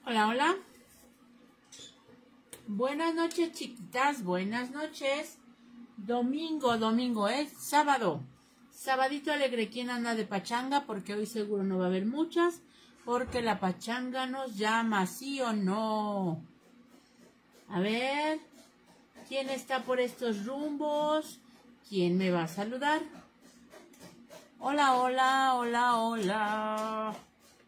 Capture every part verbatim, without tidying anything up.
Hola, hola. Buenas noches, chiquitas. Buenas noches. Domingo, domingo, es sábado. Sabadito alegre. ¿Quién anda de pachanga? Porque hoy seguro no va a haber muchas. Porque la pachanga nos llama, ¿sí o no? A ver. ¿Quién está por estos rumbos? ¿Quién me va a saludar? Hola, hola, hola, hola.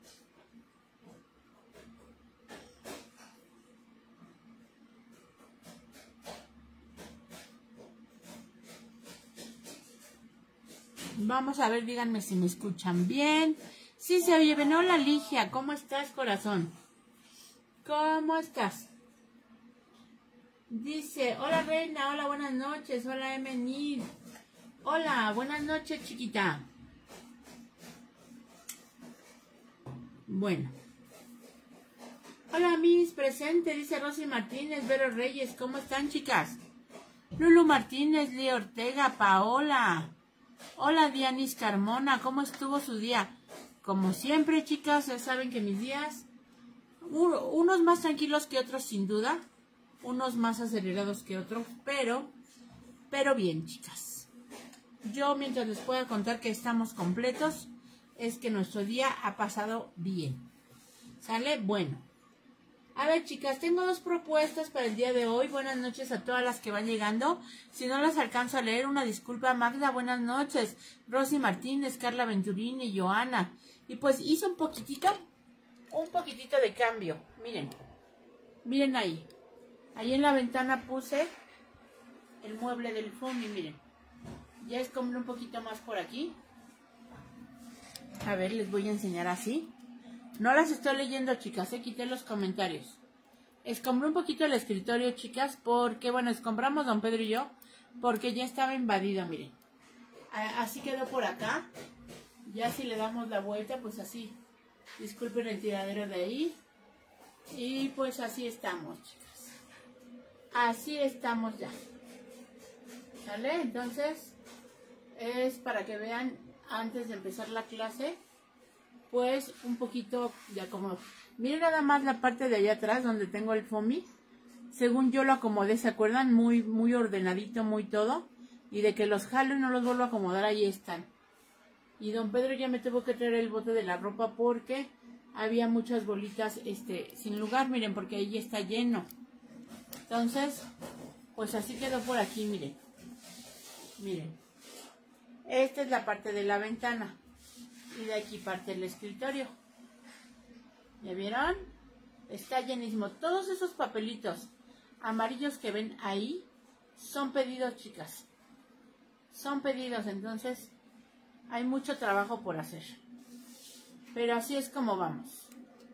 Vamos a ver, díganme si me escuchan bien. Sí se oye bien. Hola, Ligia, ¿cómo estás, corazón? ¿Cómo estás? Dice, hola, Reina, hola, buenas noches. Hola, Emenid. Hola, buenas noches, chiquita. Bueno. Hola, Miss, presente, dice Rosy Martínez, Vero Reyes. ¿Cómo están, chicas? Lulu Martínez, Lía Ortega, Paola. Hola, Dianis Carmona, ¿cómo estuvo su día? Como siempre, chicas, ya saben que mis días, unos más tranquilos que otros, sin duda, unos más acelerados que otros, pero, pero bien, chicas. Yo, mientras les pueda contar que estamos completos, es que nuestro día ha pasado bien. ¿Sale? Bueno. A ver, chicas, tengo dos propuestas para el día de hoy. Buenas noches a todas las que van llegando. Si no las alcanzo a leer, una disculpa. Magda, buenas noches. Rosy Martínez, Carla Venturini, Joana. Y pues hice un poquitito, un poquitito de cambio. Miren, miren ahí. Ahí en la ventana puse el mueble del fondo y miren. Ya escombré un poquito más por aquí. A ver, les voy a enseñar así. No las estoy leyendo, chicas, eh, quité los comentarios. Escombré un poquito el escritorio, chicas, porque, bueno, escombramos don Pedro y yo, porque ya estaba invadido, miren. Así quedó por acá. Ya si le damos la vuelta, pues así. Disculpen el tiradero de ahí. Y pues así estamos, chicas. Así estamos ya. ¿Sale? Entonces, es para que vean, antes de empezar la clase, pues un poquito ya como, miren nada más la parte de allá atrás donde tengo el foamy, según yo lo acomodé, ¿se acuerdan? Muy, muy ordenadito, muy todo, y de que los jalo y no los vuelvo a acomodar, ahí están. Y don Pedro ya me tuvo que traer el bote de la ropa porque había muchas bolitas, este, sin lugar, miren, porque ahí está lleno. Entonces, pues así quedó por aquí, miren. Miren. Esta es la parte de la ventana. Y de aquí parte el escritorio. ¿Ya vieron? Está llenísimo. Todos esos papelitos amarillos que ven ahí son pedidos, chicas. Son pedidos, entonces hay mucho trabajo por hacer. Pero así es como vamos.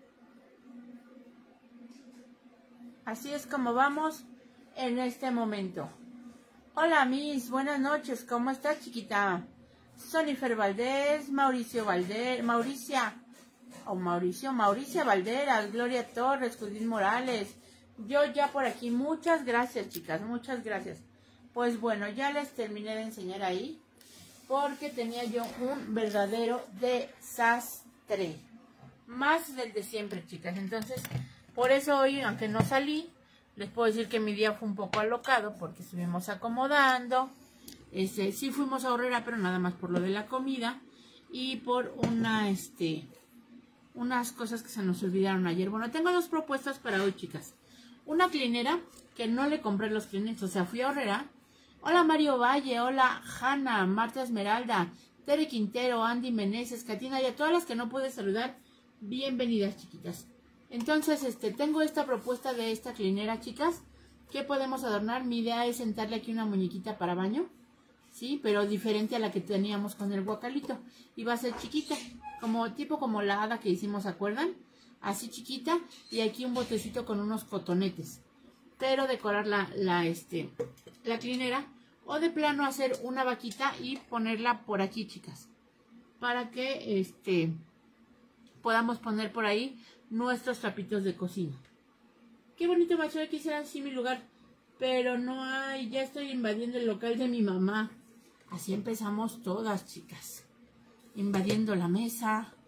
Así es como vamos en este momento. Hola, Miss. Buenas noches. ¿Cómo estás, chiquita? Sonifer Valdés, Mauricio Valdés, Mauricia, o Mauricio, Mauricia Valderas, Gloria Torres, Judith Morales, yo ya por aquí, muchas gracias, chicas, muchas gracias. Pues bueno, ya les terminé de enseñar ahí, porque tenía yo un verdadero desastre, más del de siempre, chicas. Entonces, por eso hoy, aunque no salí, les puedo decir que mi día fue un poco alocado, porque estuvimos acomodando. Este, sí fuimos a Horrera, pero nada más por lo de la comida y por una, este, unas cosas que se nos olvidaron ayer. Bueno, tengo dos propuestas para hoy, chicas. Una clinera, que no le compré los clines, o sea, fui a Horrera. Hola, Mario Valle, hola, Hanna, Marta Esmeralda, Tere Quintero, Andy Meneses, Katina, y a todas las que no pude saludar, bienvenidas, chiquitas. Entonces, este, tengo esta propuesta de esta clinera, chicas, que podemos adornar. Mi idea es sentarle aquí una muñequita para baño. Sí, pero diferente a la que teníamos con el guacalito. Y va a ser chiquita, como tipo como la hada que hicimos, ¿se acuerdan? Así chiquita, y aquí un botecito con unos cotonetes. Pero decorar la, la, este, la clinera, o de plano hacer una vaquita y ponerla por aquí, chicas. Para que este podamos poner por ahí nuestros trapitos de cocina. Qué bonito, macho, quisiera así mi lugar. Pero no hay, ya estoy invadiendo el local de mi mamá. Así empezamos todas, chicas. Invadiendo la mesa,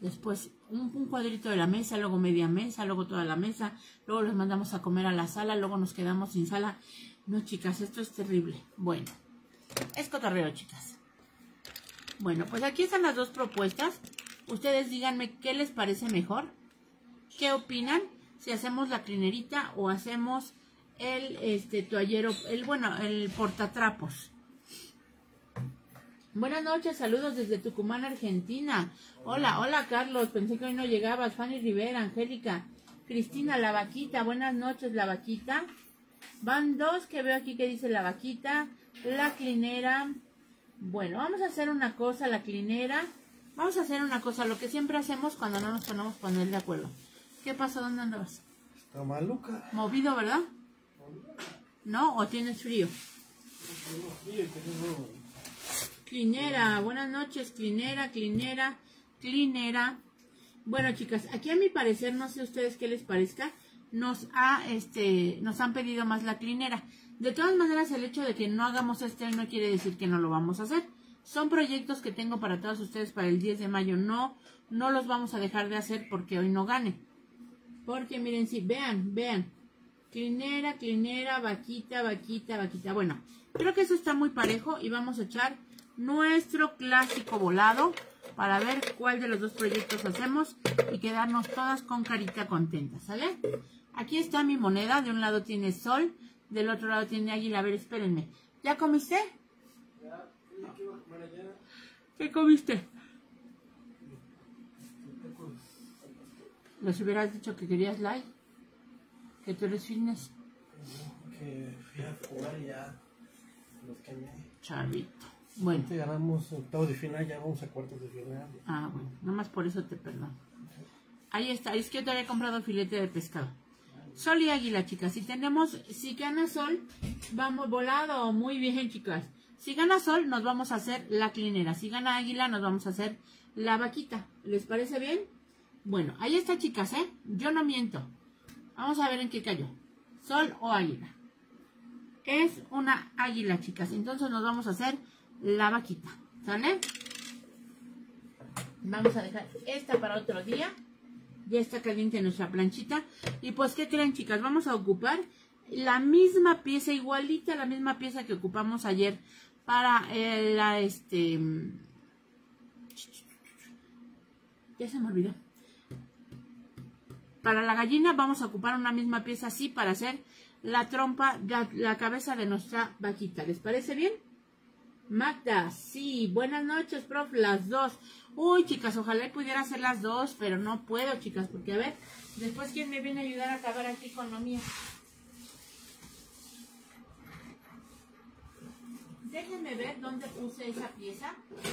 después un, un cuadrito de la mesa, luego media mesa, luego toda la mesa, luego los mandamos a comer a la sala, luego nos quedamos sin sala. No, chicas, esto es terrible. Bueno, es cotorreo, chicas. Bueno, pues aquí están las dos propuestas. Ustedes díganme qué les parece mejor. ¿Qué opinan? Si hacemos la clinerita o hacemos el este toallero, el bueno, el portatrapos. Buenas noches, saludos desde Tucumán, Argentina. Hola, hola Carlos, pensé que hoy no llegabas. Fanny Rivera, Angélica, Cristina, la vaquita, buenas noches, la vaquita. Van dos que veo aquí que dice la vaquita, la clinera. Bueno, vamos a hacer una cosa, la clinera. Vamos a hacer una cosa, lo que siempre hacemos cuando no nos ponemos poner de acuerdo. ¿Qué pasó? ¿Dónde andabas? Está maluca. Movido, ¿verdad? ¿No? ¿O tienes frío? Clinera, buenas noches, clinera, clinera, clinera. Bueno, chicas, aquí a mi parecer, no sé a ustedes qué les parezca, nos ha, este, nos han pedido más la clinera. De todas maneras, el hecho de que no hagamos este no quiere decir que no lo vamos a hacer. Son proyectos que tengo para todos ustedes para el diez de mayo. No, no los vamos a dejar de hacer porque hoy no gane. Porque miren, sí, vean, vean. Clinera, clinera, vaquita, vaquita, vaquita. Bueno, creo que eso está muy parejo y vamos a echar nuestro clásico volado para ver cuál de los dos proyectos hacemos y quedarnos todas con carita contenta, ¿sale? Aquí está mi moneda. De un lado tiene sol, del otro lado tiene águila. A ver, espérenme. ¿Ya comiste? ¿Qué comiste? ¿Les hubieras dicho que querías like? Que tú eres fitness. Que fui a jugar y ya los quemé. Chavito. Bueno. Te ganamos octavos de final, ya vamos a cuartos de final. Ah, bueno. Nomás por eso te perdono. Ahí está. Es que yo te había comprado filete de pescado. Sol y águila, chicas. Si tenemos, si gana sol, vamos volado. Muy bien, chicas. Si gana sol, nos vamos a hacer la clinera. Si gana águila, nos vamos a hacer la vaquita. ¿Les parece bien? Bueno, ahí está, chicas, ¿eh? Yo no miento. Vamos a ver en qué cayó. Sol o águila. Es una águila, chicas. Entonces nos vamos a hacer la vaquita. ¿Sale? Vamos a dejar esta para otro día. Ya está caliente nuestra planchita. Y pues, ¿qué creen, chicas? Vamos a ocupar la misma pieza, igualita la misma pieza que ocupamos ayer para eh, la, este... Ya se me olvidó. Para la gallina vamos a ocupar una misma pieza así para hacer la trompa, la, la cabeza de nuestra vaquita. ¿Les parece bien? Magda, sí. Buenas noches, prof. Las dos. Uy, chicas, ojalá pudiera hacer las dos, pero no puedo, chicas, porque a ver, después quién me viene a ayudar a acabar aquí con lo mío. Déjenme ver dónde puse esa pieza.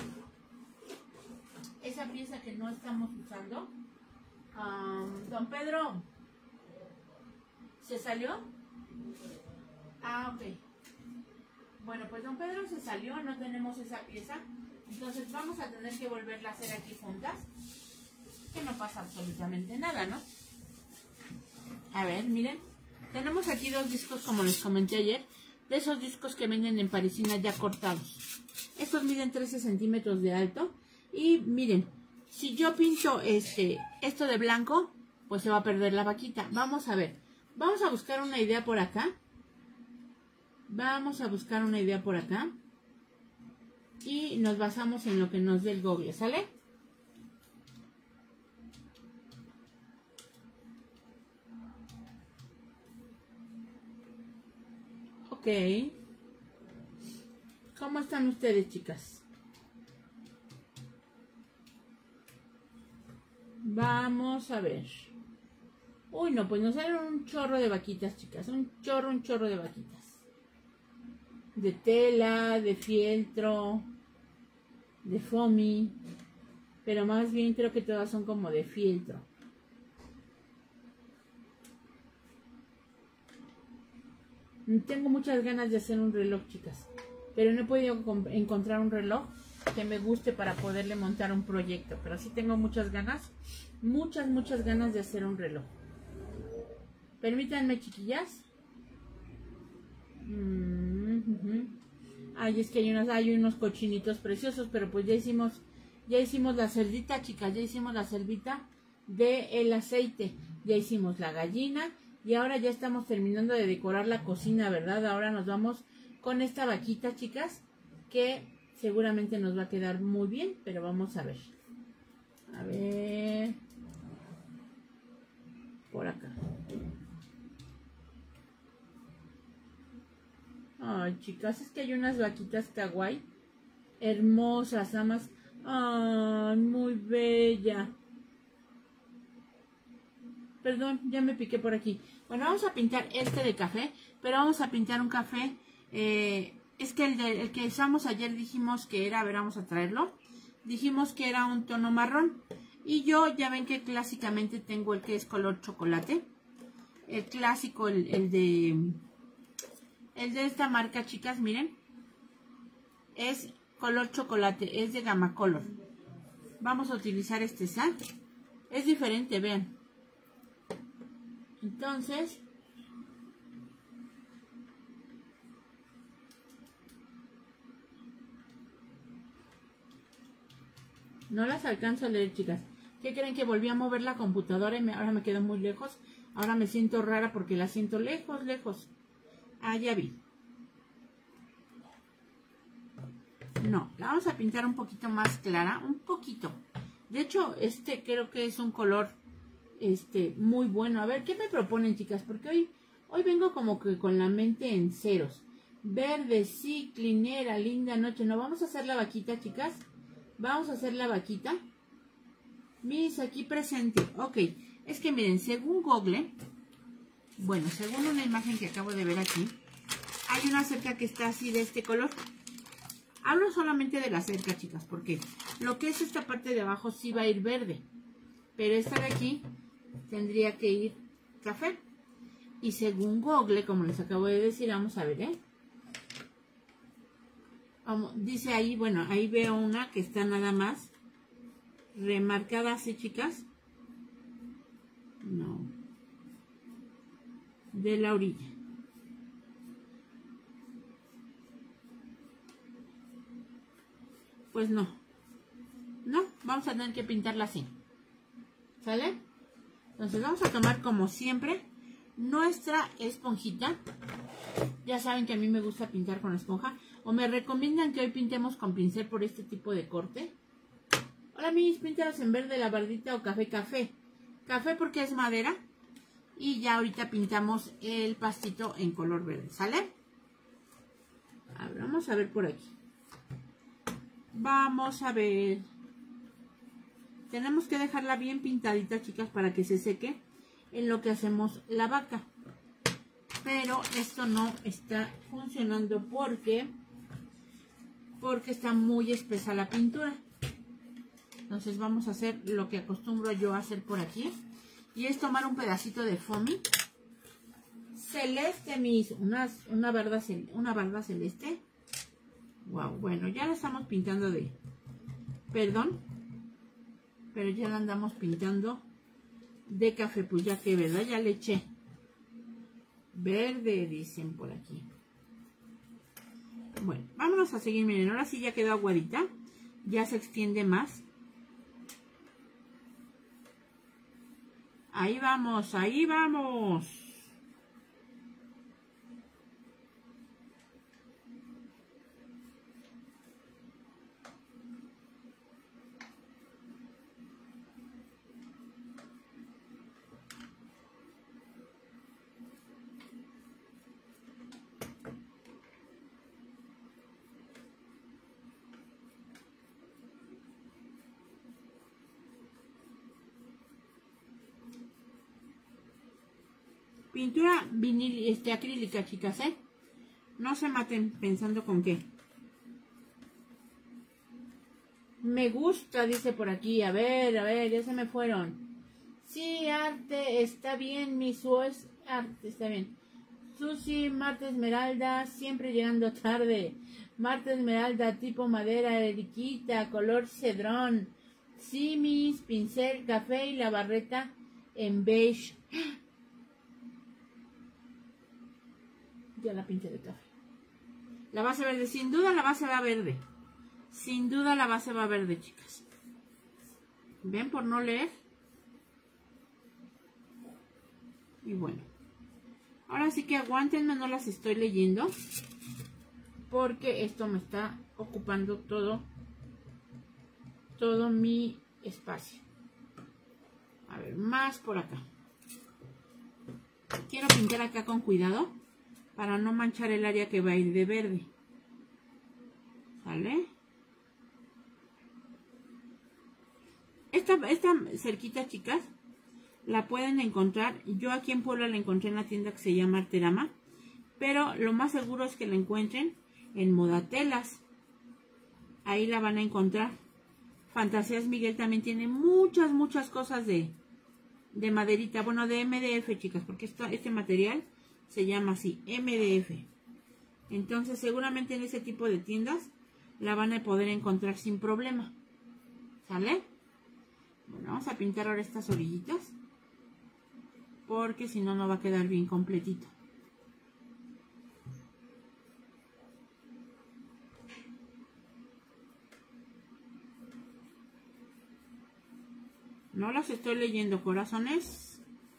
Esa pieza que no estamos usando. Um, don Pedro, ¿se salió? Ah, ok. Bueno, pues don Pedro se salió, no tenemos esa pieza. Entonces vamos a tener que volverla a hacer aquí juntas. Que no pasa absolutamente nada, ¿no? A ver, miren. Tenemos aquí dos discos, como les comenté ayer. De esos discos que venden en Parisina ya cortados. Estos miden trece centímetros de alto. Y miren, si yo pinto este, esto de blanco, pues se va a perder la vaquita. Vamos a ver. Vamos a buscar una idea por acá. Vamos a buscar una idea por acá. Y nos basamos en lo que nos dé el Google, ¿sale? Ok. ¿Cómo están ustedes, chicas? Vamos a ver. Uy, no, pues nos salen un chorro de vaquitas, chicas. Un chorro, un chorro de vaquitas. De tela, de fieltro, de foamy. Pero más bien creo que todas son como de fieltro. Tengo muchas ganas de hacer un reloj, chicas. Pero no he podido encontrar un reloj que me guste para poderle montar un proyecto. Pero sí tengo muchas ganas. Muchas, muchas ganas de hacer un reloj. Permítanme, chiquillas. Mm-hmm. Ay, es que hay unos, hay unos cochinitos preciosos. Pero pues ya hicimos Ya hicimos la cerdita, chicas, ya hicimos la cerdita del aceite. Ya hicimos la gallina y ahora ya estamos terminando de decorar la cocina, ¿verdad? Ahora nos vamos con esta vaquita, chicas, que seguramente nos va a quedar muy bien, pero vamos a ver. A ver. Por acá. Ay, chicas, es que hay unas vaquitas kawaii hermosas, nada más. Ay, muy bella. Perdón, ya me piqué por aquí. Bueno, vamos a pintar este de café, pero vamos a pintar un café. Eh, es que el, de, el que usamos ayer dijimos que era, a ver, vamos a traerlo. Dijimos que era un tono marrón. Y yo ya ven que clásicamente tengo el que es color chocolate. El clásico, el, el de... El de esta marca, chicas, miren. Es color chocolate, es de Gamma Color. Vamos a utilizar este sal. Es diferente, vean. Entonces, no las alcanzo a leer, chicas. ¿Qué creen? Que volví a mover la computadora y me, ahora me quedo muy lejos. Ahora me siento rara porque la siento lejos, lejos. Ah, ya vi. No, la vamos a pintar un poquito más clara, un poquito. De hecho, este creo que es un color este muy bueno. A ver, ¿qué me proponen, chicas? Porque hoy, hoy vengo como que con la mente en ceros. Verde, sí, clinera, linda noche. No, vamos a hacer la vaquita, chicas. Vamos a hacer la vaquita. Mis aquí presente. Ok, es que miren, según Google, bueno, según una imagen que acabo de ver aquí, hay una cerca que está así de este color. Hablo solamente de la cerca, chicas, porque lo que es esta parte de abajo sí va a ir verde. Pero esta de aquí tendría que ir café. Y según Google, como les acabo de decir, vamos a ver, ¿eh? Vamos, dice ahí, bueno, ahí veo una que está nada más remarcada así, chicas. No. De la orilla. Pues no. No, vamos a tener que pintarla así. ¿Sale? Entonces vamos a tomar como siempre nuestra esponjita. Ya saben que a mí me gusta pintar con esponja. O me recomiendan que hoy pintemos con pincel por este tipo de corte. Hola, mis, píntalas en verde, lavardita o café, café. Café porque es madera. Y ya ahorita pintamos el pastito en color verde. ¿Sale? A ver, vamos a ver por aquí. Vamos a ver. Tenemos que dejarla bien pintadita, chicas, para que se seque en lo que hacemos la vaca. Pero esto no está funcionando porque porque está muy espesa la pintura. Entonces vamos a hacer lo que acostumbro yo a hacer por aquí. Y es tomar un pedacito de foamy celeste, mis, unas, una barda, una barda celeste. Wow, bueno, ya la estamos pintando de, perdón, pero ya la andamos pintando de café, pues ya que, ¿verdad? Ya le eché verde, dicen por aquí. Bueno, vámonos a seguir, miren, ahora sí ya quedó aguadita, ya se extiende más. Ahí vamos, ahí vamos. Pintura vinil, este, acrílica, chicas, ¿eh? No se maten pensando con qué. Me gusta, dice por aquí. A ver, a ver, ya se me fueron. Sí, arte, está bien, mi su es arte, está bien. Susi, Marta Esmeralda, siempre llegando tarde. Marta Esmeralda, tipo madera, eriquita, color cedrón. Sí, mis, pincel, café y la barreta en beige. Ya la pinté de café. La base verde, sin duda la base va verde. Sin duda la base va verde, chicas. ¿Ven por no leer? Y bueno. Ahora sí que aguántenme, no las estoy leyendo. Porque esto me está ocupando todo. Todo mi espacio. A ver, más por acá. Quiero pintar acá con cuidado. Para no manchar el área que va a ir de verde. ¿Sale? Esta, esta cerquita, chicas, la pueden encontrar. Yo aquí en Puebla la encontré en la tienda que se llama Arterama. Pero lo más seguro es que la encuentren en Modatelas. Ahí la van a encontrar. Fantasías Miguel también tiene muchas, muchas cosas de, de maderita. Bueno, de M D F, chicas, porque esto, este material se llama así, M D F. Entonces, seguramente en ese tipo de tiendas la van a poder encontrar sin problema. ¿Sale? Bueno, vamos a pintar ahora estas orillitas. Porque si no, no va a quedar bien completito. No las estoy leyendo, corazones.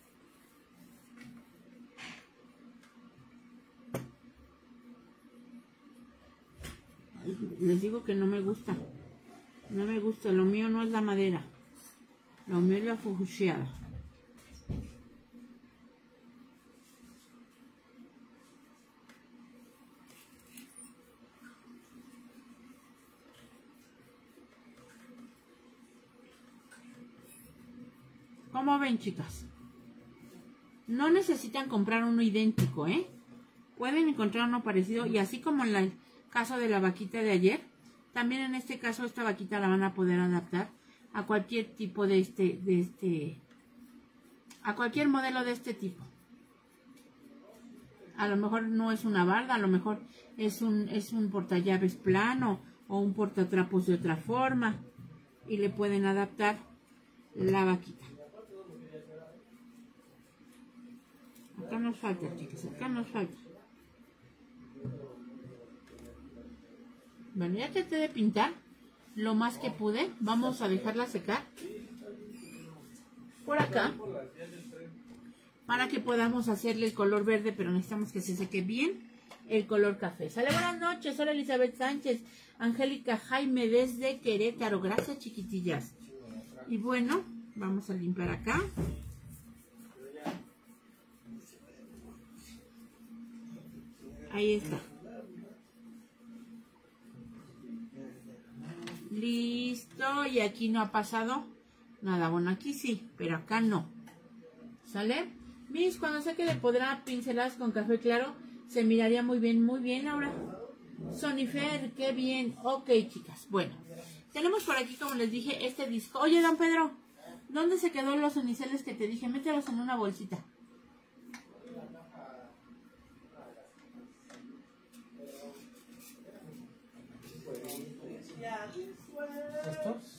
Les digo que no me gusta. No me gusta. Lo mío no es la madera. Lo mío es la fucsiada. ¿Cómo ven, chicas? No necesitan comprar uno idéntico, ¿eh? Pueden encontrar uno parecido. Y así como en el caso de la vaquita de ayer, también en este caso esta vaquita la van a poder adaptar a cualquier tipo de este, de este, a cualquier modelo de este tipo. A lo mejor no es una barda, a lo mejor es un, es un portallaves plano o un portatrapos de otra forma. Y le pueden adaptar la vaquita. Acá nos falta, chicas, acá nos falta. Bueno, ya traté de pintar lo más que pude. Vamos a dejarla secar por acá para que podamos hacerle el color verde, pero necesitamos que se seque bien el color café. Sale, buenas noches. Hola, Elizabeth Sánchez. Angélica Jaime desde Querétaro. Gracias, chiquitillas. Y bueno, vamos a limpiar acá. Ahí está. Listo. Y aquí no ha pasado nada. Bueno, aquí sí, pero acá no. ¿Sale? Mis, cuando saque de podrá pinceladas con café claro, se miraría muy bien, muy bien, Laura. Sonifer, qué bien. Ok, chicas. Bueno, tenemos por aquí, como les dije, este disco. Oye, don Pedro, ¿dónde se quedó los ceniceles que te dije? Mételos en una bolsita. ¿Estos?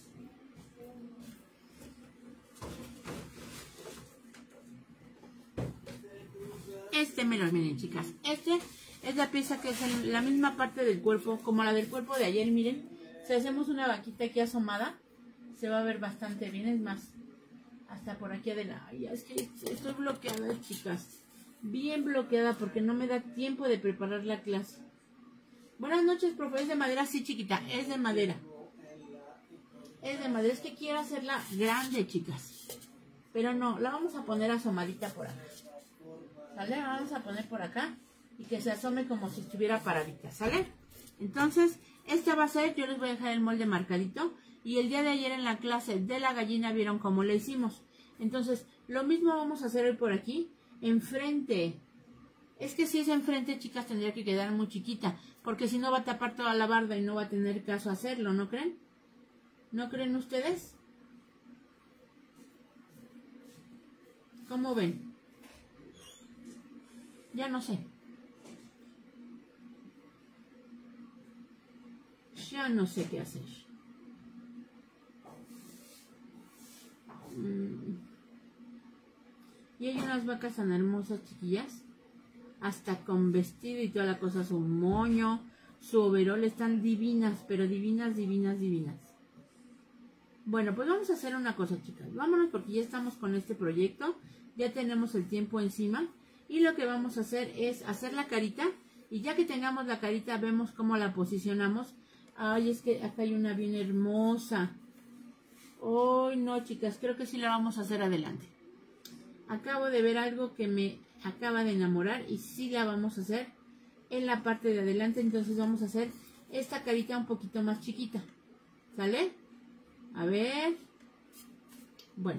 Este, me los miren, chicas. Este es la pieza que es en la misma parte del cuerpo, como la del cuerpo de ayer, miren. Si hacemos una vaquita aquí asomada, se va a ver bastante bien. Es más, hasta por aquí adelante. Ay, es que estoy bloqueada, chicas. Bien bloqueada porque no me da tiempo de preparar la clase. Buenas noches, profe. ¿Es de madera? Sí, chiquita, es de madera. Es de madera. Es que quiero hacerla grande, chicas. Pero no, la vamos a poner asomadita por acá. ¿Sale? La vamos a poner por acá y que se asome como si estuviera paradita, ¿sale? Entonces, este va a ser, yo les voy a dejar el molde marcadito. Y el día de ayer en la clase de la gallina vieron cómo le hicimos. Entonces, lo mismo vamos a hacer hoy por aquí, enfrente. Es que si es enfrente, chicas, tendría que quedar muy chiquita, porque si no va a tapar toda la barda y no va a tener caso hacerlo, ¿no creen? ¿No creen ustedes? ¿Cómo ven? Ya no sé. Ya no sé qué hacer. Mm. Y hay unas vacas tan hermosas, chiquillas. Hasta con vestido y toda la cosa. Su moño, su overol. Están divinas, pero divinas, divinas, divinas. Bueno, pues vamos a hacer una cosa, chicas. Vámonos porque ya estamos con este proyecto. Ya tenemos el tiempo encima. Y lo que vamos a hacer es hacer la carita. Y ya que tengamos la carita, vemos cómo la posicionamos. Ay, es que acá hay una bien hermosa. Ay, no, chicas, creo que sí la vamos a hacer adelante. Acabo de ver algo que me acaba de enamorar y sí la vamos a hacer en la parte de adelante. Entonces vamos a hacer esta carita un poquito más chiquita. ¿Sale? A ver. Bueno.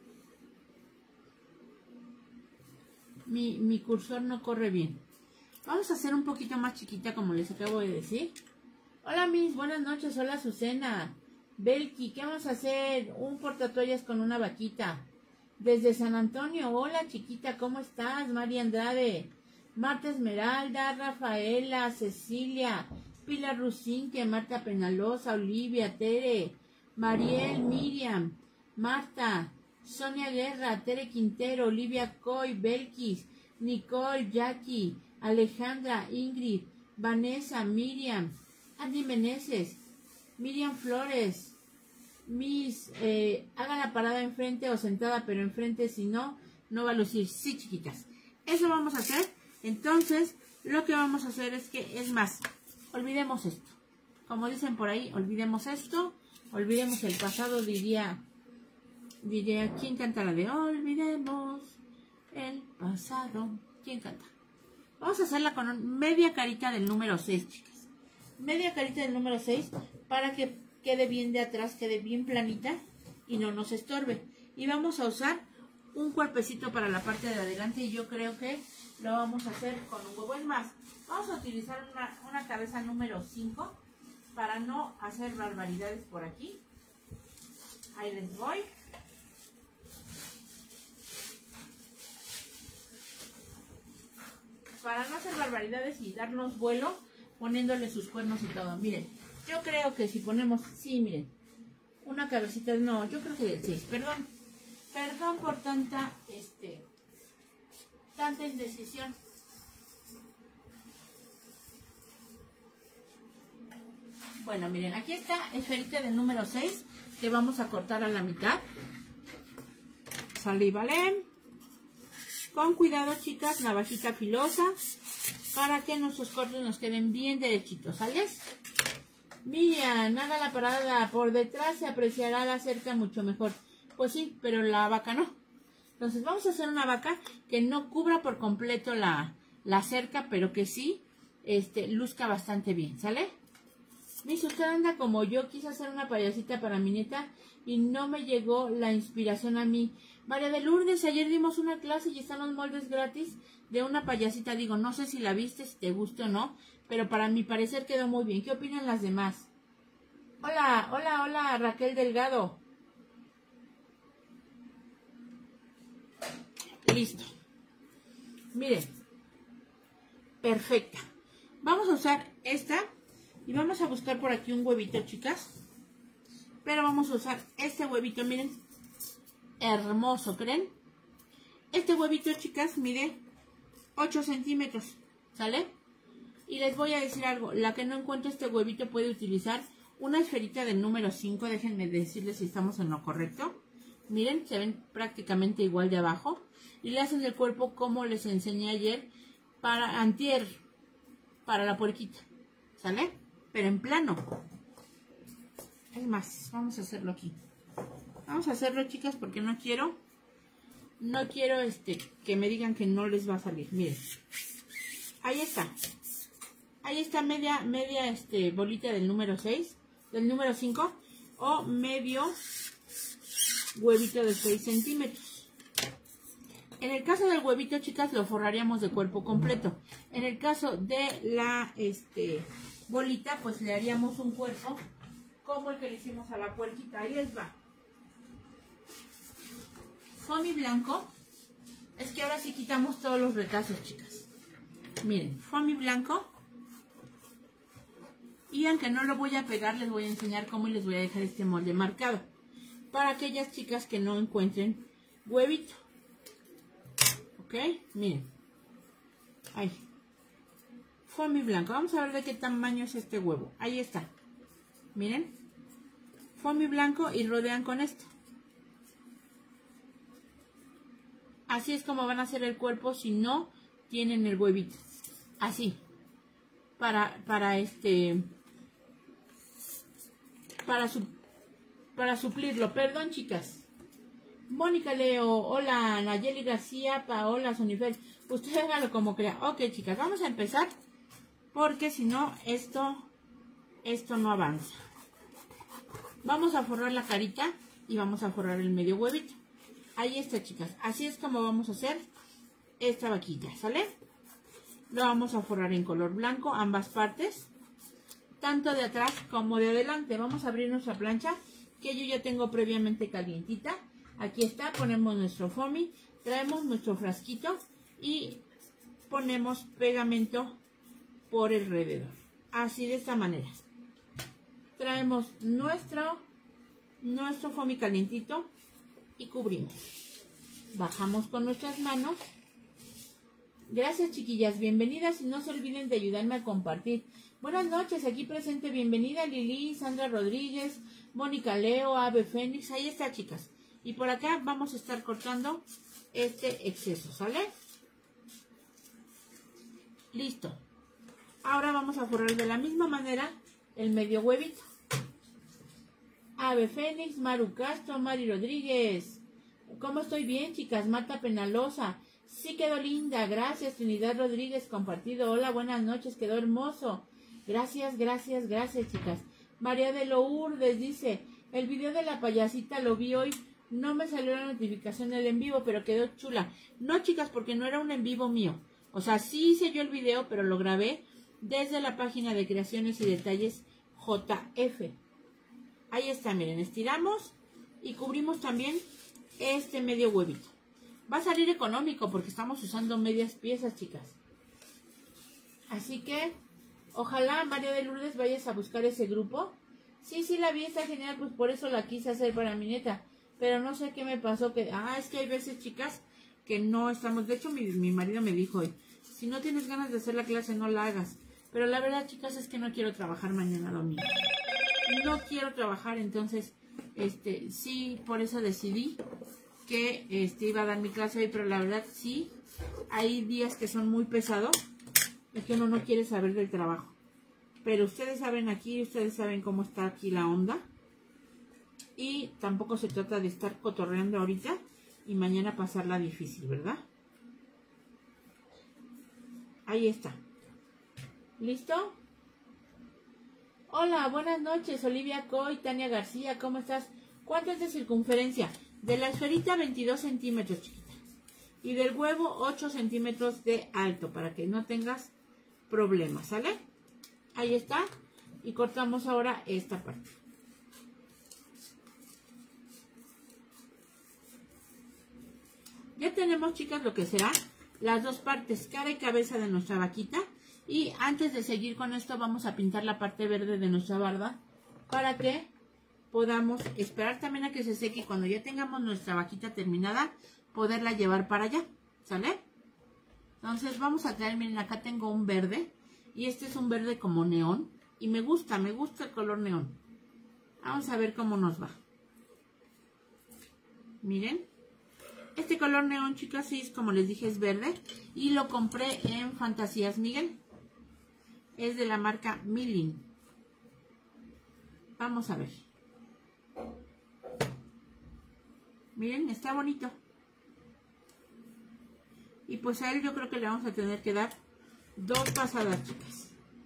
Mi, mi cursor no corre bien. Vamos a hacer un poquito más chiquita como les acabo de decir. Hola, Miss. Buenas noches. Hola, Azucena. Belki, ¿qué vamos a hacer? Un portatoallas con una vaquita. Desde San Antonio. Hola, chiquita. ¿Cómo estás? María Andrade. Marta Esmeralda. Rafaela. Cecilia. Pilar Rusinque. Marta Penalosa. Olivia. Tere. Mariel, Miriam, Marta, Sonia Guerra, Tere Quintero, Olivia Coy, Belkis, Nicole, Jackie, Alejandra, Ingrid, Vanessa, Miriam, Andy Meneses, Miriam Flores, Miss, eh, haga la parada enfrente o sentada, pero enfrente, si no, no va a lucir. Sí, chiquitas, eso vamos a hacer. Entonces, lo que vamos a hacer es que, es más, olvidemos esto. Como dicen por ahí, olvidemos esto. Olvidemos el pasado, diría, diría, ¿quién canta la de olvidemos el pasado? ¿Quién canta? Vamos a hacerla con media carita del número seis, chicas. Media carita del número seis para que quede bien de atrás, quede bien planita y no nos estorbe. Y vamos a usar un cuerpecito para la parte de adelante y yo creo que lo vamos a hacer con un huevo. Es más, vamos a utilizar una, una cabeza número cinco. Para no hacer barbaridades por aquí. Ahí les voy. Para no hacer barbaridades y darnos vuelo, poniéndole sus cuernos y todo. Miren, yo creo que si ponemos, sí, miren, una cabecita, no, yo creo que del seis, perdón. Perdón por tanta, este, tanta indecisión. Bueno, miren, aquí está esferita del número seis, que vamos a cortar a la mitad. Sale y vale. Con cuidado, chicas, navajita filosa, para que nuestros cortes nos queden bien derechitos, ¿sale? Miriam, haga la parada, por detrás se apreciará la cerca mucho mejor. Pues sí, pero la vaca no. Entonces vamos a hacer una vaca que no cubra por completo la, la cerca, pero que sí este, luzca bastante bien, ¿sale? Miss, usted anda como yo, quise hacer una payasita para mi nieta y no me llegó la inspiración a mí. María de Lourdes, ayer dimos una clase y están los moldes gratis de una payasita. Digo, no sé si la viste, si te gusta o no, pero para mi parecer quedó muy bien. ¿Qué opinan las demás? Hola, hola, hola, Raquel Delgado. Listo. Miren, perfecta. Vamos a usar esta. Y vamos a buscar por aquí un huevito, chicas. Pero vamos a usar este huevito, miren. Hermoso, ¿creen? Este huevito, chicas, mide ocho centímetros. ¿Sale? Y les voy a decir algo. La que no encuentre este huevito puede utilizar una esferita del número cinco. Déjenme decirles si estamos en lo correcto. Miren, se ven prácticamente igual de abajo. Y le hacen el cuerpo como les enseñé ayer. Para antier. Para la puerquita. ¿Sale? Pero en plano. Es más, vamos a hacerlo aquí. Vamos a hacerlo, chicas, porque no quiero, no quiero este que me digan que no les va a salir. Miren, ahí está. Ahí está media, media este, bolita del número seis, del número cinco, o medio huevito de seis centímetros. En el caso del huevito, chicas, lo forraríamos de cuerpo completo. En el caso de la este bolita, pues le haríamos un cuerpo como el que le hicimos a la puerquita. Ahí les va. Foamy blanco. Es que ahora sí quitamos todos los retazos, chicas. Miren, foamy blanco. Y aunque no lo voy a pegar, les voy a enseñar cómo y les voy a dejar este molde marcado. Para aquellas chicas que no encuentren huevito. ¿Ok? Miren. Ahí. Foamy blanco. Vamos a ver de qué tamaño es este huevo. Ahí está. Miren. foamy blanco y rodean con esto. Así es como van a hacer el cuerpo si no tienen el huevito. Así. Para, para este... Para, su, para suplirlo. Perdón, chicas. Mónica Leo, hola, Nayeli García, Paola, Sonifer. Usted hágalo como crea. Ok, chicas, vamos a empezar. Porque si no, esto, esto no avanza. Vamos a forrar la carita y vamos a forrar el medio huevito. Ahí está, chicas. Así es como vamos a hacer esta vaquilla, ¿sale? Lo vamos a forrar en color blanco, ambas partes. Tanto de atrás como de adelante. Vamos a abrir nuestra plancha, que yo ya tengo previamente calientita. Aquí está, ponemos nuestro foamy, traemos nuestro frasquito y ponemos pegamento por alrededor. Así, de esta manera. Traemos nuestro, nuestro foamy calientito y cubrimos. Bajamos con nuestras manos. Gracias, chiquillas, bienvenidas y no se olviden de ayudarme a compartir. Buenas noches, aquí presente, bienvenida Lili, Sandra Rodríguez, Mónica Leo, Ave Fénix, ahí está, chicas. Y por acá vamos a estar cortando este exceso, ¿sale? Listo. Ahora vamos a forrar de la misma manera el medio huevito. Ave Fénix, Maru Castro, Mari Rodríguez. ¿Cómo estoy? Bien, chicas. Marta Penalosa. Sí quedó linda. Gracias, Trinidad Rodríguez. Compartido. Hola, buenas noches. Quedó hermoso. Gracias, gracias, gracias, chicas. María de Lourdes dice, el video de la payasita lo vi hoy. No me salió la notificación del en vivo, pero quedó chula. No, chicas, porque no era un en vivo mío. O sea, sí hice yo el video, pero lo grabé desde la página de Creaciones y Detalles J F. Ahí está, miren, estiramos y cubrimos también este medio huevito. Va a salir económico porque estamos usando medias piezas, chicas. Así que, ojalá, María de Lourdes, vayas a buscar ese grupo. Sí, sí, la vi, está genial, pues por eso la quise hacer para mi neta. Pero no sé qué me pasó, que, ah, es que hay veces, chicas, que no estamos, de hecho mi, mi marido me dijo hoy, si no tienes ganas de hacer la clase, no la hagas. Pero la verdad, chicas, es que no quiero trabajar mañana domingo. No quiero trabajar, entonces, este, sí, por eso decidí que este, iba a dar mi clase hoy, pero la verdad, sí, hay días que son muy pesados, es que uno no quiere saber del trabajo. Pero ustedes saben aquí, ustedes saben cómo está aquí la onda. Y tampoco se trata de estar cotorreando ahorita y mañana pasarla difícil, ¿verdad? Ahí está. ¿Listo? Hola, buenas noches, Olivia Coy, Tania García, ¿cómo estás? ¿Cuánto es de circunferencia? De la esferita veintidós centímetros, chiquita. Y del huevo ocho centímetros de alto, para que no tengas problemas, ¿sale? Ahí está. Y cortamos ahora esta parte. Ya tenemos, chicas, lo que será las dos partes, cara y cabeza de nuestra vaquita. Y antes de seguir con esto, vamos a pintar la parte verde de nuestra barba para que podamos esperar también a que se seque y cuando ya tengamos nuestra vaquita terminada, poderla llevar para allá, ¿sale? Entonces vamos a traer, miren, acá tengo un verde y este es un verde como neón y me gusta, me gusta el color neón. Vamos a ver cómo nos va. Miren. Este color neón, chicas, sí, es como les dije, es verde. Y lo compré en Fantasías Miguel. Es de la marca Milling. Vamos a ver. Miren, está bonito. Y pues a él yo creo que le vamos a tener que dar dos pasadas, chicas.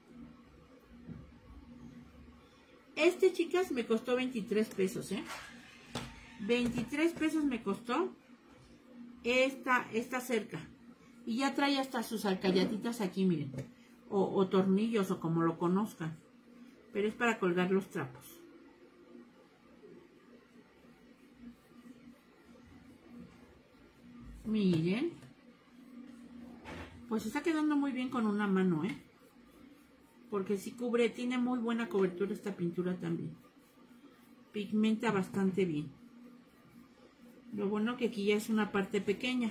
Este, chicas, me costó veintitrés pesos, ¿eh? veintitrés pesos me costó. Esta, esta cerca. Y ya trae hasta sus alcayatitas aquí, miren. O, o tornillos, o como lo conozcan. Pero es para colgar los trapos. Miren. Pues está quedando muy bien con una mano, ¿eh? Porque si cubre, tiene muy buena cobertura esta pintura también. Pigmenta bastante bien. Lo bueno que aquí ya es una parte pequeña.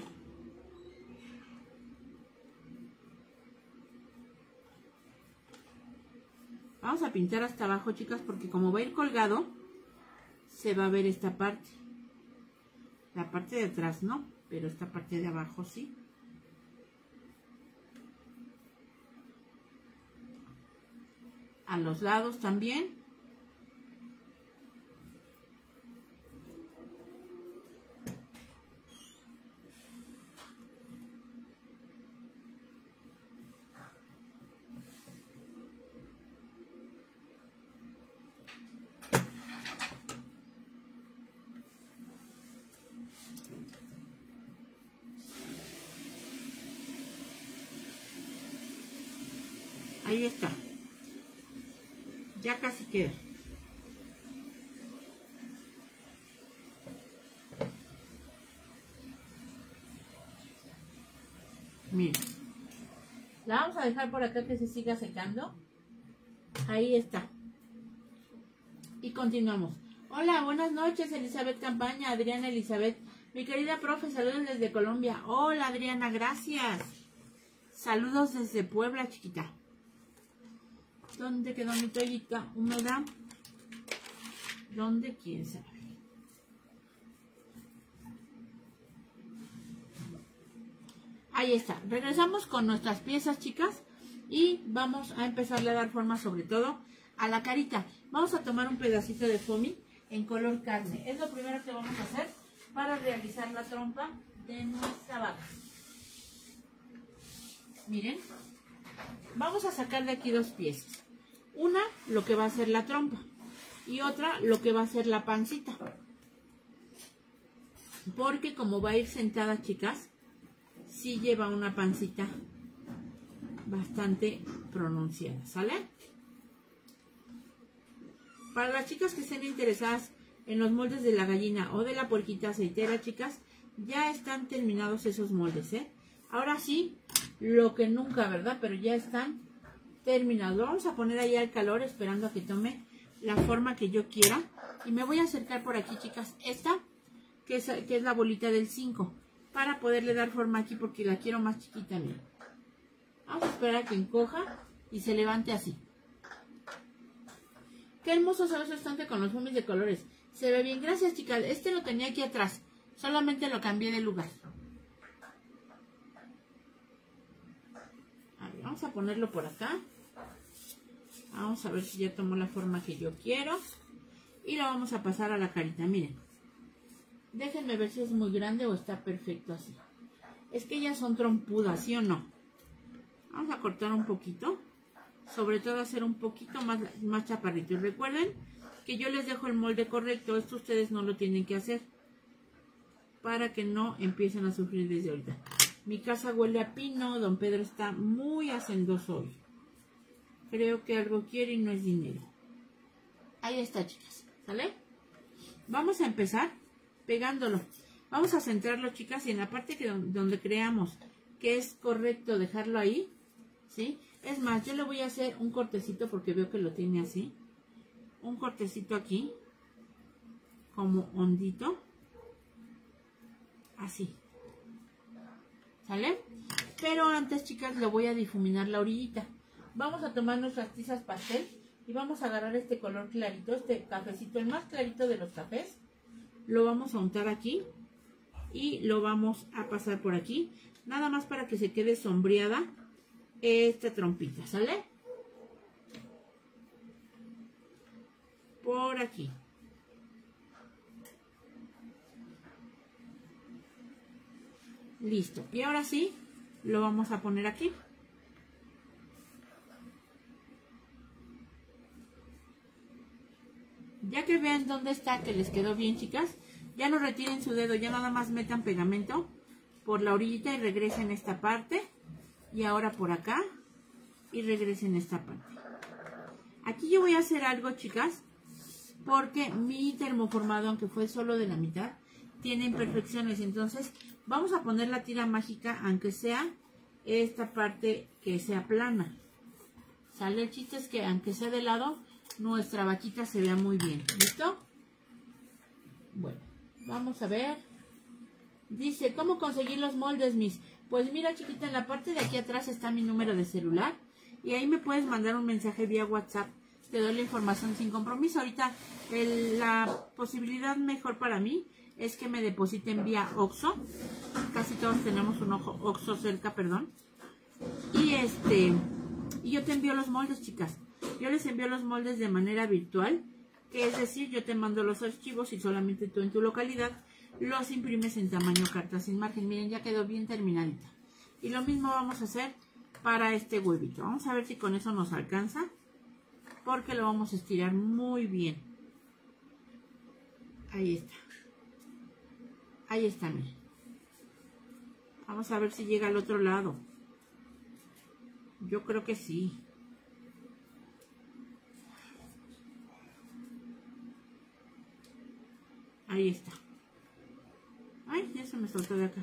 Vamos a pintar hasta abajo, chicas, porque como va a ir colgado, se va a ver esta parte. La parte de atrás no, pero esta parte de abajo sí. A los lados también. Ahí está. Ya casi queda. Miren. La vamos a dejar por acá que se siga secando. Ahí está. Y continuamos. Hola, buenas noches, Elizabeth Campaña, Adriana Elizabeth. Mi querida profe, saludos desde Colombia. Hola, Adriana, gracias. Saludos desde Puebla, chiquita. ¿Dónde quedó mi toallita húmeda? ¿Dónde? ¿Quién sabe? Ahí está. Regresamos con nuestras piezas, chicas. Y vamos a empezarle a dar forma, sobre todo, a la carita. Vamos a tomar un pedacito de foamy en color carne. Es lo primero que vamos a hacer para realizar la trompa de nuestra vaca. Miren. Vamos a sacar de aquí dos piezas. Una, lo que va a ser la trompa. Y otra, lo que va a ser la pancita. Porque como va a ir sentada, chicas, sí lleva una pancita bastante pronunciada, ¿sale? Para las chicas que estén interesadas en los moldes de la gallina o de la puerquita aceitera, chicas, ya están terminados esos moldes, ¿eh? Ahora sí, lo que nunca, ¿verdad? Pero ya están terminados. Lo vamos a poner ahí al calor, esperando a que tome la forma que yo quiera. Y me voy a acercar por aquí, chicas, esta, que es, que es la bolita del cinco, para poderle dar forma aquí, porque la quiero más chiquita, miren. Vamos a esperar a que encoja y se levante así. Qué hermoso se ve su estante con los foamies de colores. Se ve bien. Gracias, chicas. Este lo tenía aquí atrás. Solamente lo cambié de lugar. A ver, vamos a ponerlo por acá. Vamos a ver si ya tomó la forma que yo quiero. Y lo vamos a pasar a la carita. Miren. Déjenme ver si es muy grande o está perfecto así. Es que ellas son trompudas, ¿sí o no? Vamos a cortar un poquito. Sobre todo hacer un poquito más, más chaparrito. Y recuerden que yo les dejo el molde correcto. Esto ustedes no lo tienen que hacer, para que no empiecen a sufrir desde ahorita. Mi casa huele a pino. Don Pedro está muy hacendoso hoy. Creo que algo quiere y no es dinero. Ahí está, chicas. ¿Sale? Vamos a empezar pegándolo. Vamos a centrarlo, chicas, y en la parte que donde creamos que es correcto dejarlo ahí, ¿sí? Es más, yo le voy a hacer un cortecito porque veo que lo tiene así. Un cortecito aquí, como hondito. Así. ¿Sale? Pero antes, chicas, le voy a difuminar la orillita. Vamos a tomar nuestras tizas pastel y vamos a agarrar este color clarito, este cafecito, el más clarito de los cafés. Lo vamos a untar aquí y lo vamos a pasar por aquí. Nada más para que se quede sombreada esta trompita, ¿sale? Por aquí. Listo. Y ahora sí, lo vamos a poner aquí. Ya que vean dónde está, que les quedó bien, chicas, ya no retiren su dedo, ya nada más metan pegamento por la orillita y regresen esta parte. Y ahora por acá y regresen esta parte. Aquí yo voy a hacer algo, chicas, porque mi termoformado, aunque fue solo de la mitad, tiene imperfecciones. Entonces vamos a poner la tira mágica, aunque sea esta parte que sea plana. Sale, el chiste es que aunque sea de lado, nuestra vaquita se vea muy bien. ¿Listo? Bueno, vamos a ver. Dice, ¿cómo conseguir los moldes, mis? Pues mira, chiquita, en la parte de aquí atrás está mi número de celular. Y ahí me puedes mandar un mensaje vía WhatsApp. te doy la información sin compromiso. Ahorita el, la posibilidad mejor para mí es que me depositen vía Oxxo. Casi todos tenemos un ojo Oxxo cerca, perdón. Y este, y yo te envío los moldes, chicas. Yo les envío los moldes de manera virtual, que es decir, yo te mando los archivos y solamente tú en tu localidad los imprimes en tamaño carta sin margen. Miren, ya quedó bien terminadita. Y lo mismo vamos a hacer para este huevito. Vamos a ver si con eso nos alcanza, porque lo vamos a estirar muy bien. Ahí está. Ahí está, miren. Vamos a ver si llega al otro lado. Yo creo que sí. Ahí está. Ay, ya se me soltó de acá.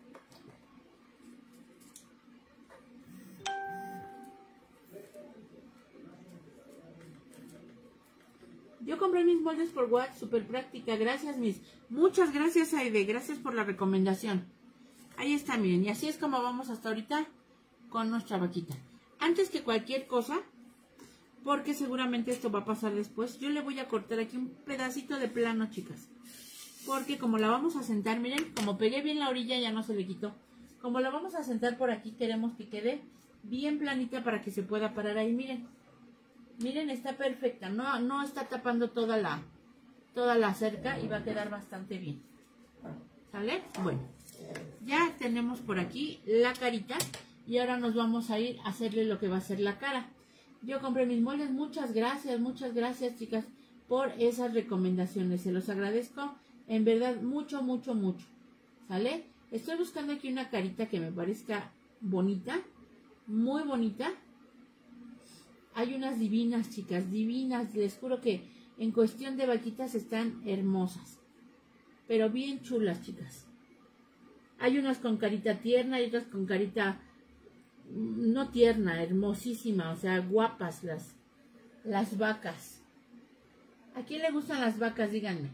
Yo compré mis moldes por WhatsApp, súper práctica. Gracias, mis. Muchas gracias, Aide. Gracias por la recomendación. Ahí está, miren. Y así es como vamos hasta ahorita con nuestra vaquita. Antes que cualquier cosa, porque seguramente esto va a pasar después, yo le voy a cortar aquí un pedacito de plano, chicas. Porque como la vamos a sentar, miren, como pegué bien la orilla ya no se le quitó. Como la vamos a sentar por aquí, queremos que quede bien planita para que se pueda parar ahí, miren. Miren, está perfecta, no, no está tapando toda la, toda la cerca y va a quedar bastante bien. ¿Sale? Bueno, ya tenemos por aquí la carita y ahora nos vamos a ir a hacerle lo que va a ser la cara. Yo compré mis moldes, muchas gracias, muchas gracias, chicas, por esas recomendaciones. Se los agradezco, en verdad, mucho, mucho, mucho. ¿Sale? Estoy buscando aquí una carita que me parezca bonita, muy bonita. Hay unas divinas, chicas, divinas. Les juro que en cuestión de vaquitas están hermosas. Pero bien chulas, chicas. Hay unas con carita tierna y otras con carita no tierna, hermosísima. O sea, guapas las, las vacas. ¿A quién le gustan las vacas? Díganme.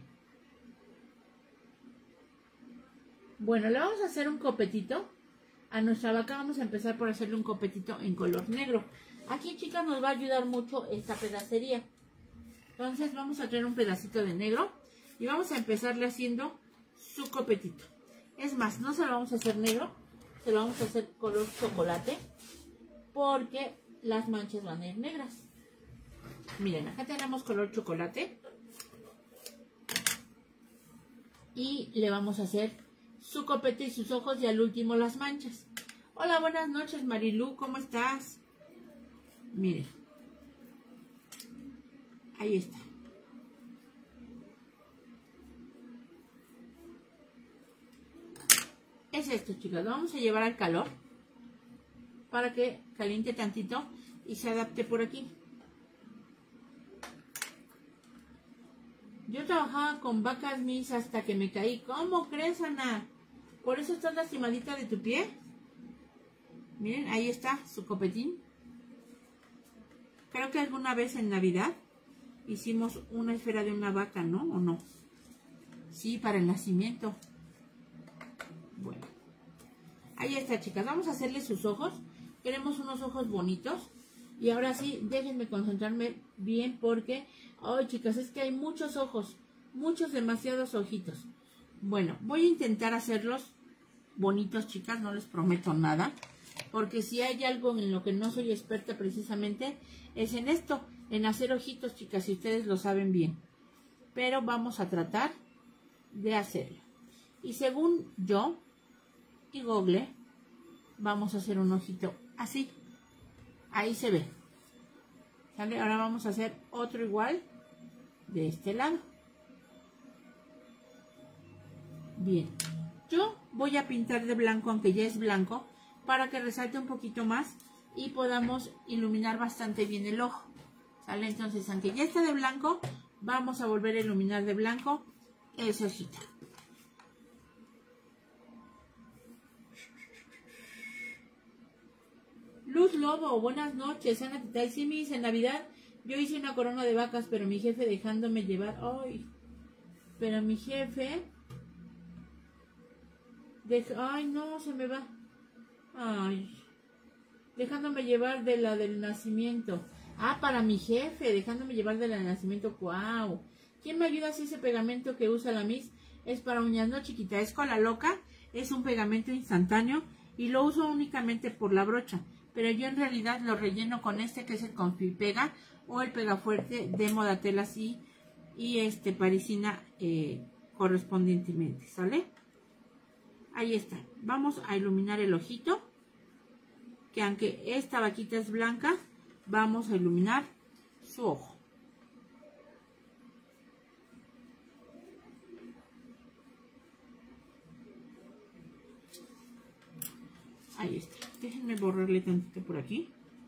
Bueno, le vamos a hacer un copetito. A nuestra vaca vamos a empezar por hacerle un copetito en color negro. Aquí, chicas, nos va a ayudar mucho esta pedacería. Entonces vamos a traer un pedacito de negro y vamos a empezarle haciendo su copetito. Es más, no se lo vamos a hacer negro, se lo vamos a hacer color chocolate, porque las manchas van a ir negras. Miren, acá tenemos color chocolate y le vamos a hacer su copete y sus ojos y al último las manchas. Hola, buenas noches, Marilu, ¿cómo estás? Miren, ahí está. Es esto, chicas, lo vamos a llevar al calor para que caliente tantito y se adapte por aquí. Yo trabajaba con vacas mis hasta que me caí. ¿Cómo crees, Ana? ¿Por eso estás lastimadita de tu pie? Miren, ahí está su copetín. Creo que alguna vez en Navidad hicimos una esfera de una vaca, ¿no? ¿O no? Sí, para el nacimiento. Bueno, ahí está, chicas. Vamos a hacerle sus ojos. Queremos unos ojos bonitos. Y ahora sí, déjenme concentrarme bien porque... Ay, chicas, es que hay muchos ojos. Muchos, demasiados ojitos. Bueno, voy a intentar hacerlos bonitos, chicas. No les prometo nada. Porque si hay algo en lo que no soy experta precisamente, es en esto, en hacer ojitos, chicas, y ustedes lo saben bien. Pero vamos a tratar de hacerlo. Y según yo y Google, vamos a hacer un ojito así. Ahí se ve. ¿Sale? Ahora vamos a hacer otro igual de este lado. Bien. Yo voy a pintar de blanco, aunque ya es blanco, para que resalte un poquito más y podamos iluminar bastante bien el ojo. ¿Sale? Entonces, aunque ya está de blanco, vamos a volver a iluminar de blanco ese ojito. Luz Lobo, buenas noches. Ana Tital, sí, me hice en Navidad. Yo hice una corona de vacas, pero mi jefe dejándome llevar. Ay, pero mi jefe. Dej... Ay, no, se me va. Ay, dejándome llevar de la del nacimiento. Ah, para mi jefe, dejándome llevar del nacimiento. ¡Wow! ¿Quién me ayuda si ese pegamento que usa la Miss es para uñas? No, chiquita, es Cola Loca. Es un pegamento instantáneo y lo uso únicamente por la brocha. Pero yo en realidad lo relleno con este que es el Confipega o el Pegafuerte de Modatelas y, y este parisina eh, correspondientemente, ¿sale? Ahí está. Vamos a iluminar el ojito, que aunque esta vaquita es blanca, vamos a iluminar su ojo. Ahí está. Déjenme borrarle tantito por aquí.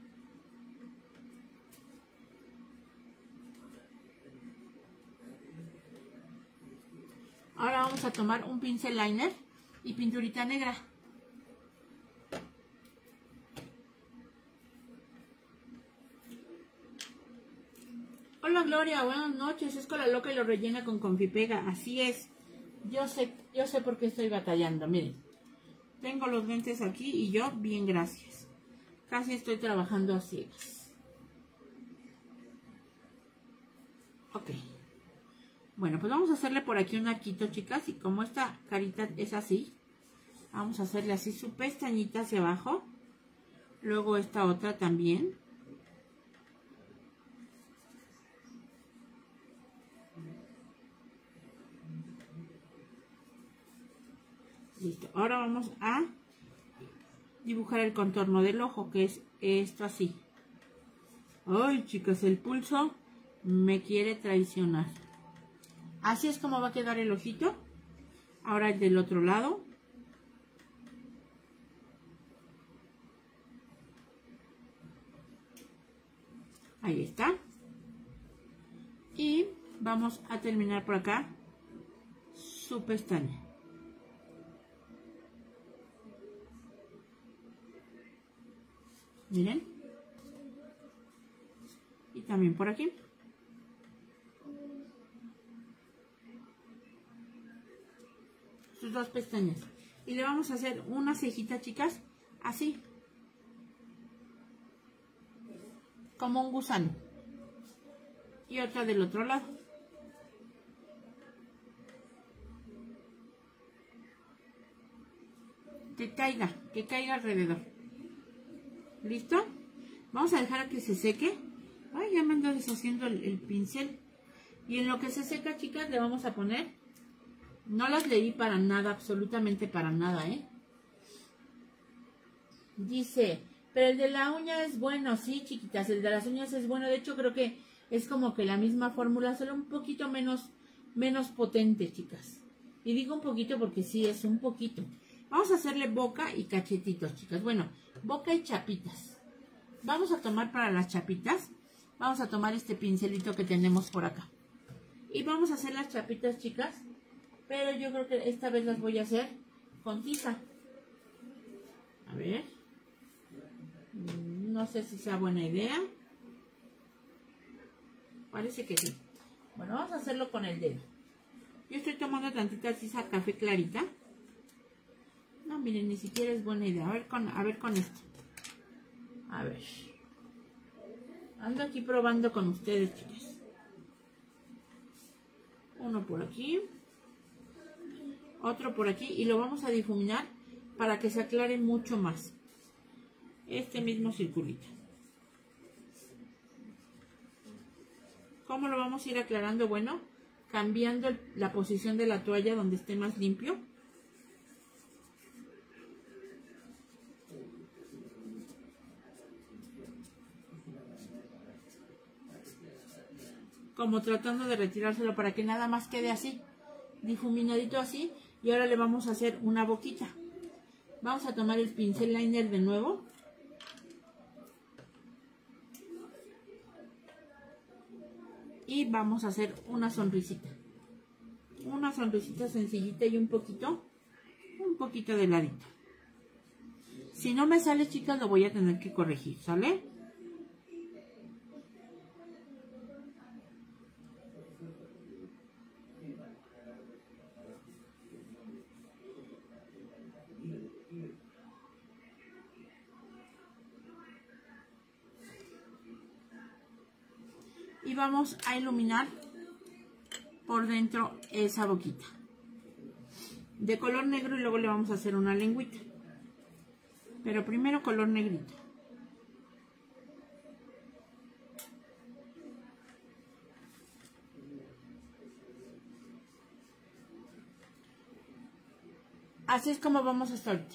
Ahora vamos a tomar un pincel liner y pinturita negra. Hola Gloria, buenas noches. Es Cola Loca y lo rellena con Confipega. Así es. Yo sé, yo sé por qué estoy batallando. Miren, tengo los lentes aquí y yo, bien, gracias. Casi estoy trabajando a ciegas. Ok. Bueno, pues vamos a hacerle por aquí un arquito, chicas. Y como esta carita es así, vamos a hacerle así su pestañita hacia abajo. Luego esta otra también. Listo. Ahora vamos a dibujar el contorno del ojo, que es esto así. Ay, chicas, el pulso me quiere traicionar. Así es como va a quedar el ojito. Ahora el del otro lado. Ahí está. Y vamos a terminar por acá su pestaña. Miren. Y también por aquí. Sus dos pestañas. Y le vamos a hacer una cejita, chicas, así. Como un gusano. Y otra del otro lado. Que caiga, que caiga alrededor. ¿Listo? Vamos a dejar a que se seque. Ay, ya me ando deshaciendo el, el pincel. Y en lo que se seca, chicas, le vamos a poner... No las leí para nada, absolutamente para nada, ¿eh? Dice, pero el de la uña es bueno. Sí, chiquitas, el de las uñas es bueno. De hecho, creo que es como que la misma fórmula, solo un poquito menos, menos potente, chicas. Y digo un poquito porque sí, es un poquito. Vamos a hacerle boca y cachetitos, chicas. Bueno, boca y chapitas. Vamos a tomar para las chapitas, vamos a tomar este pincelito que tenemos por acá. Y vamos a hacer las chapitas, chicas. Pero yo creo que esta vez las voy a hacer con tiza. A ver. No sé si sea buena idea. Parece que sí. Bueno, vamos a hacerlo con el dedo. Yo estoy tomando tantita tiza café clarita. No, miren, ni siquiera es buena idea. A ver con, a ver con esto. A ver. Ando aquí probando con ustedes, chicas. Uno por aquí. Otro por aquí. Y lo vamos a difuminar para que se aclare mucho más. Este mismo circulito. ¿Cómo lo vamos a ir aclarando? Bueno, cambiando el, la posición de la toalla donde esté más limpio. Como tratando de retirárselo para que nada más quede así, difuminadito así. Y ahora le vamos a hacer una boquita. Vamos a tomar el pincel liner de nuevo. Y vamos a hacer una sonrisita. Una sonrisita sencillita y un poquito, un poquito de ladito. Si no me sale, chicas, lo voy a tener que corregir, ¿sale? vamos a iluminar por dentro esa boquita de color negro y luego le vamos a hacer una lengüita, pero primero color negrito. Así es como vamos hasta ahorita.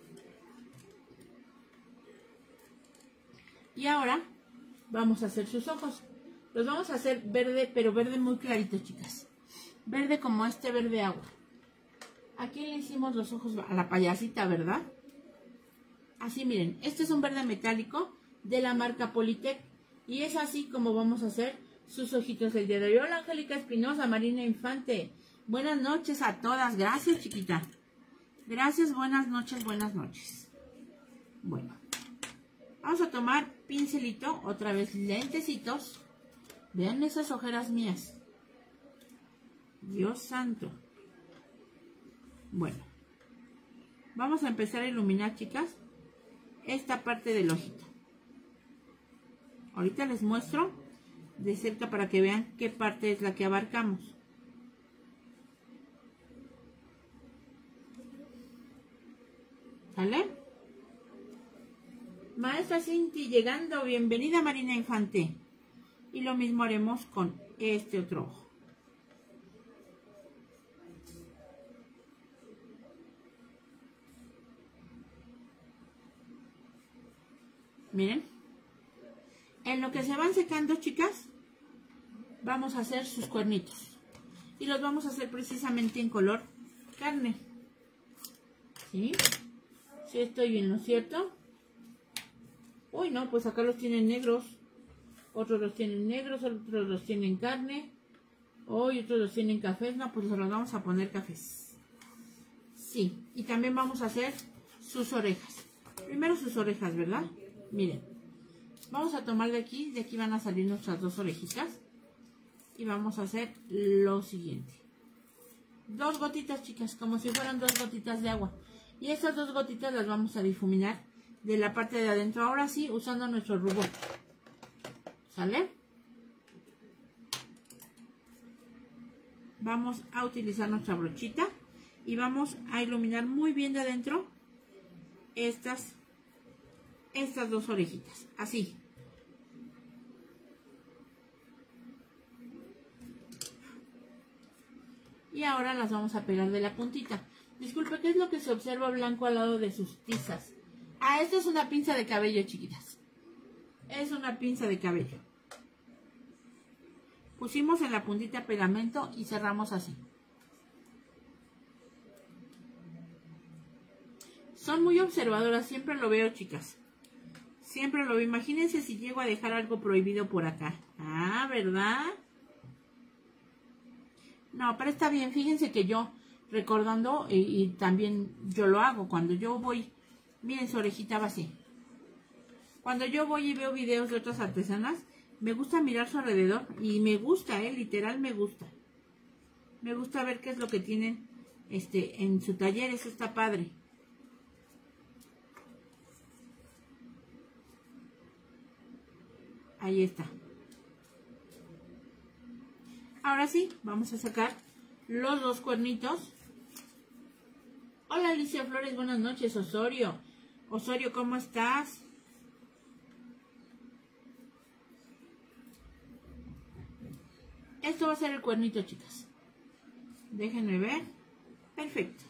Y ahora vamos a hacer sus ojos. Los vamos a hacer verde, pero verde muy clarito, chicas. Verde como este verde agua. Aquí le hicimos los ojos a la payasita, ¿verdad? Así, miren. Este es un verde metálico de la marca Polytech. Y es así como vamos a hacer sus ojitos el día de hoy. Hola, Angélica Espinosa, Marina Infante. Buenas noches a todas. Gracias, chiquita. Gracias, buenas noches, buenas noches. Bueno. Vamos a tomar pincelito, otra vez lentecitos. Vean esas ojeras mías. Dios santo. Bueno. Vamos a empezar a iluminar, chicas, esta parte del ojito. Ahorita les muestro de cerca para que vean qué parte es la que abarcamos. ¿Sale? Maestra Cinti llegando, bienvenida Marina Infante. Y lo mismo haremos con este otro ojo. Miren. En lo que se van secando, chicas, vamos a hacer sus cuernitos. Y los vamos a hacer precisamente en color carne. ¿Sí? ¿Sí estoy bien, no es cierto? Uy, no, pues acá los tienen negros. Otros los tienen negros, otros los tienen carne. Uy, otros los tienen cafés. No, pues los vamos a poner cafés. Sí, y también vamos a hacer sus orejas. Primero sus orejas, ¿verdad? Miren. Vamos a tomar de aquí. De aquí van a salir nuestras dos orejitas. Y vamos a hacer lo siguiente. Dos gotitas, chicas, como si fueran dos gotitas de agua. Y esas dos gotitas las vamos a difuminar de la parte de adentro, ahora sí, usando nuestro rubor. ¿Sale? Vamos a utilizar nuestra brochita y vamos a iluminar muy bien de adentro estas, estas dos orejitas, así. Y ahora las vamos a pegar de la puntita. Disculpe, ¿qué es lo que se observa blanco al lado de sus tizas? Ah, esta es una pinza de cabello, chiquitas. Es una pinza de cabello. Pusimos en la puntita pegamento y cerramos así. Son muy observadoras, siempre lo veo, chicas. Siempre lo veo. Imagínense si llego a dejar algo prohibido por acá. Ah, ¿verdad? No, pero está bien. Fíjense que yo, recordando, y, y también yo lo hago, cuando yo voy... Miren, su orejita va así. Cuando yo voy y veo videos de otras artesanas, me gusta mirar su alrededor. Y me gusta, eh, literal me gusta. Me gusta ver qué es lo que tienen este, en su taller. Eso está padre. Ahí está. Ahora sí, vamos a sacar los dos cuernitos. Hola Alicia Flores, buenas noches. Osorio. Osorio, ¿cómo estás? Esto va a ser el cuernito, chicas. Déjenme ver. Perfecto.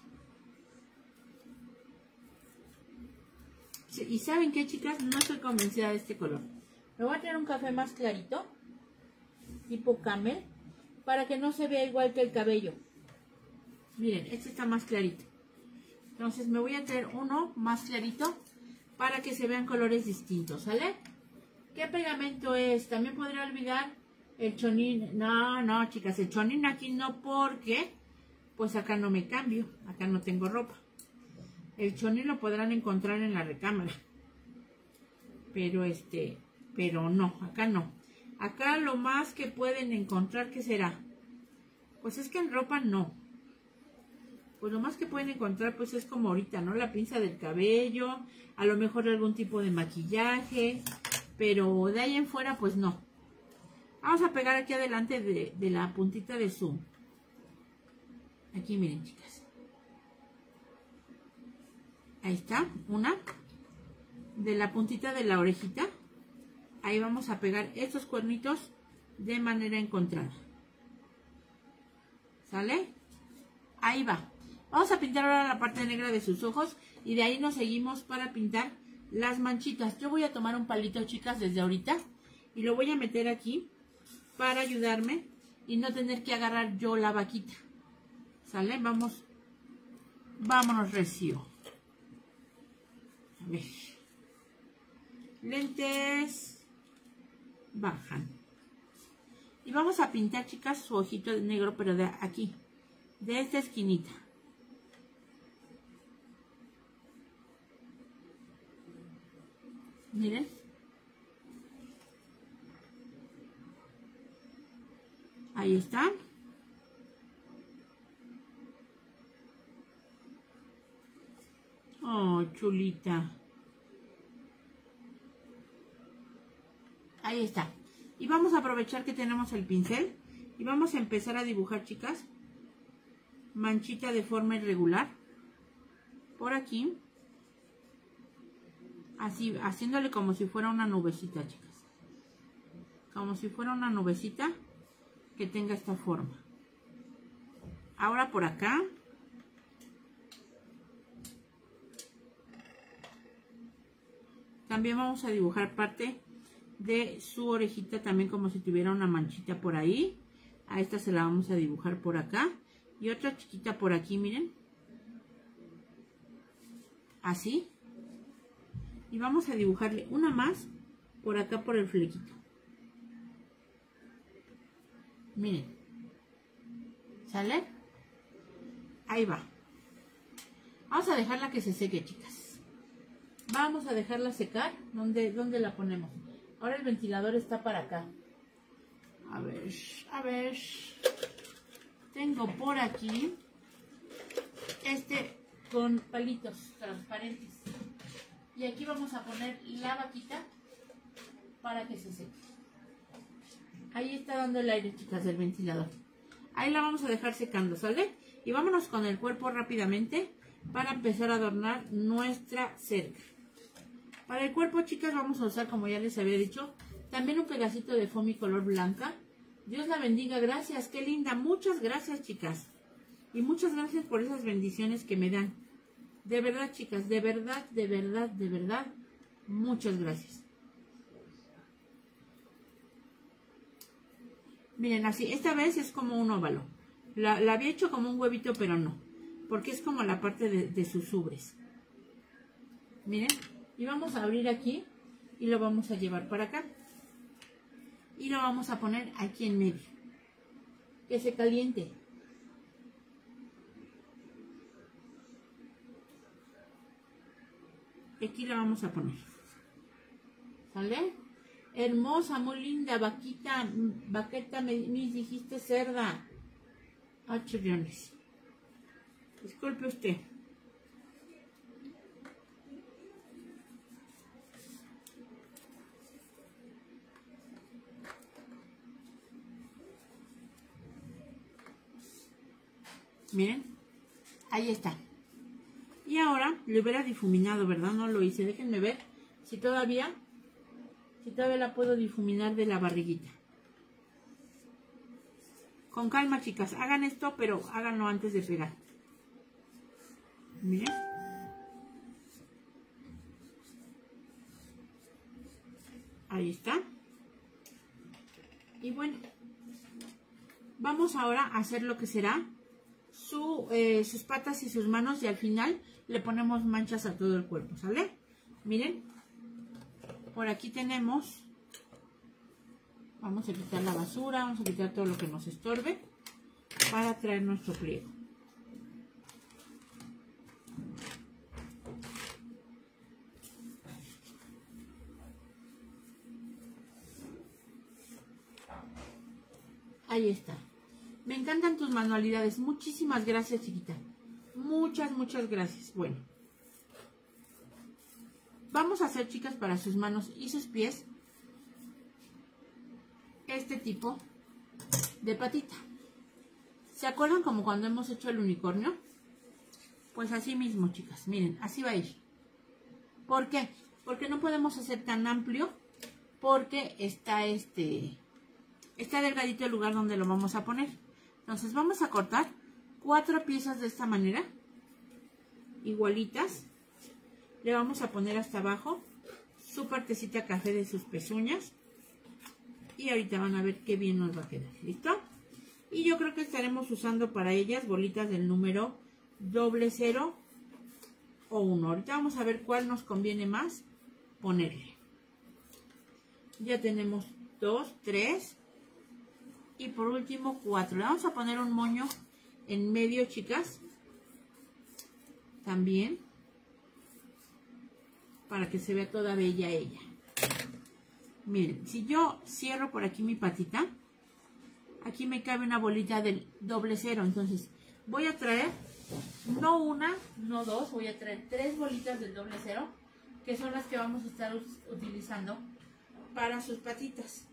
Sí, y ¿saben qué, chicas? No estoy convencida de este color. Me voy a traer un café más clarito, tipo camel, para que no se vea igual que el cabello. Miren, este está más clarito. Entonces me voy a traer uno más clarito para que se vean colores distintos, ¿sale? ¿Qué pegamento es? También podría olvidar el chonín. No, no, chicas, el chonín aquí no, porque pues acá no me cambio, acá no tengo ropa. El chonín lo podrán encontrar en la recámara. Pero este, pero no, acá no. Acá lo más que pueden encontrar, ¿qué será? Pues es que en ropa no. Pues lo más que pueden encontrar pues es como ahorita, ¿no? La pinza del cabello, a lo mejor algún tipo de maquillaje, pero de ahí en fuera pues no. Vamos a pegar aquí adelante de, de la puntita de su... Aquí miren, chicas. Ahí está, una. De la puntita de la orejita. Ahí vamos a pegar estos cuernitos de manera encontrada. ¿Sale? Ahí va. Vamos a pintar ahora la parte negra de sus ojos y de ahí nos seguimos para pintar las manchitas. Yo voy a tomar un palito, chicas, desde ahorita y lo voy a meter aquí para ayudarme y no tener que agarrar yo la vaquita. ¿Sale? Vamos. Vámonos recio. A ver. Lentes. Bajan. Y vamos a pintar, chicas, su ojito negro, pero de aquí. De esta esquinita. Miren. Ahí está. Oh, chulita. Ahí está. Y vamos a aprovechar que tenemos el pincel. Y vamos a empezar a dibujar, chicas. Manchita de forma irregular. Por aquí. Así, haciéndole como si fuera una nubecita, chicas. Como si fuera una nubecita que tenga esta forma. Ahora por acá. También vamos a dibujar parte de su orejita, también como si tuviera una manchita por ahí. A esta se la vamos a dibujar por acá. Y otra chiquita por aquí, miren. Así. Y vamos a dibujarle una más por acá por el flequito. Miren. ¿Sale? Ahí va. Vamos a dejarla que se seque, chicas. Vamos a dejarla secar. ¿Dónde, dónde la ponemos? Ahora el ventilador está para acá. A ver, a ver. Tengo por aquí este con palitos transparentes. Y aquí vamos a poner la vaquita para que se seque. Ahí está dando el aire, chicas, del ventilador. Ahí la vamos a dejar secando, ¿sale? Y vámonos con el cuerpo rápidamente para empezar a adornar nuestra cerca. Para el cuerpo, chicas, vamos a usar, como ya les había dicho, también un pedacito de foamy color blanca. Dios la bendiga, gracias, qué linda. Muchas gracias, chicas. Y muchas gracias por esas bendiciones que me dan. De verdad, chicas, de verdad, de verdad, de verdad, muchas gracias. Miren, así, esta vez es como un óvalo. La, la había hecho como un huevito, pero no. Porque es como la parte de, de sus ubres. Miren, y vamos a abrir aquí y lo vamos a llevar para acá. Y lo vamos a poner aquí en medio. Que se caliente. Aquí la vamos a poner. ¿Sale? Hermosa, muy linda, vaquita, vaqueta, me, me dijiste cerda. Ah, chillones. Disculpe usted. Miren, ahí está. Y ahora le hubiera difuminado, ¿verdad? No lo hice. Déjenme ver si todavía, si todavía la puedo difuminar de la barriguita. Con calma, chicas. Hagan esto, pero háganlo antes de pegar. Miren. Ahí está. Y bueno, vamos ahora a hacer lo que será su, eh, sus patas y sus manos, y al final le ponemos manchas a todo el cuerpo, ¿sale? Miren, por aquí tenemos, vamos a quitar la basura, vamos a quitar todo lo que nos estorbe para traer nuestro pliego. Ahí está. Me encantan tus manualidades. Muchísimas gracias, chiquita. Muchas, muchas gracias. Bueno. Vamos a hacer, chicas, para sus manos y sus pies este tipo de patita. ¿Se acuerdan como cuando hemos hecho el unicornio? Pues así mismo, chicas. Miren, así va a ir. ¿Por qué? Porque no podemos hacer tan amplio, porque está este, está delgadito el lugar donde lo vamos a poner. Entonces vamos a cortar cuatro piezas de esta manera, igualitas. Le vamos a poner hasta abajo su partecita café de sus pezuñas. Y ahorita van a ver qué bien nos va a quedar. ¿Listo? Y yo creo que estaremos usando para ellas bolitas del número doble cero o uno. Ahorita vamos a ver cuál nos conviene más ponerle. Ya tenemos dos, tres y por último cuatro. Le vamos a poner un moño en medio, chicas. También. Para que se vea toda bella ella. Miren, si yo cierro por aquí mi patita, aquí me cabe una bolita del doble cero. Entonces voy a traer, no una, no dos, voy a traer tres bolitas del doble cero, que son las que vamos a estar utilizando para sus patitas.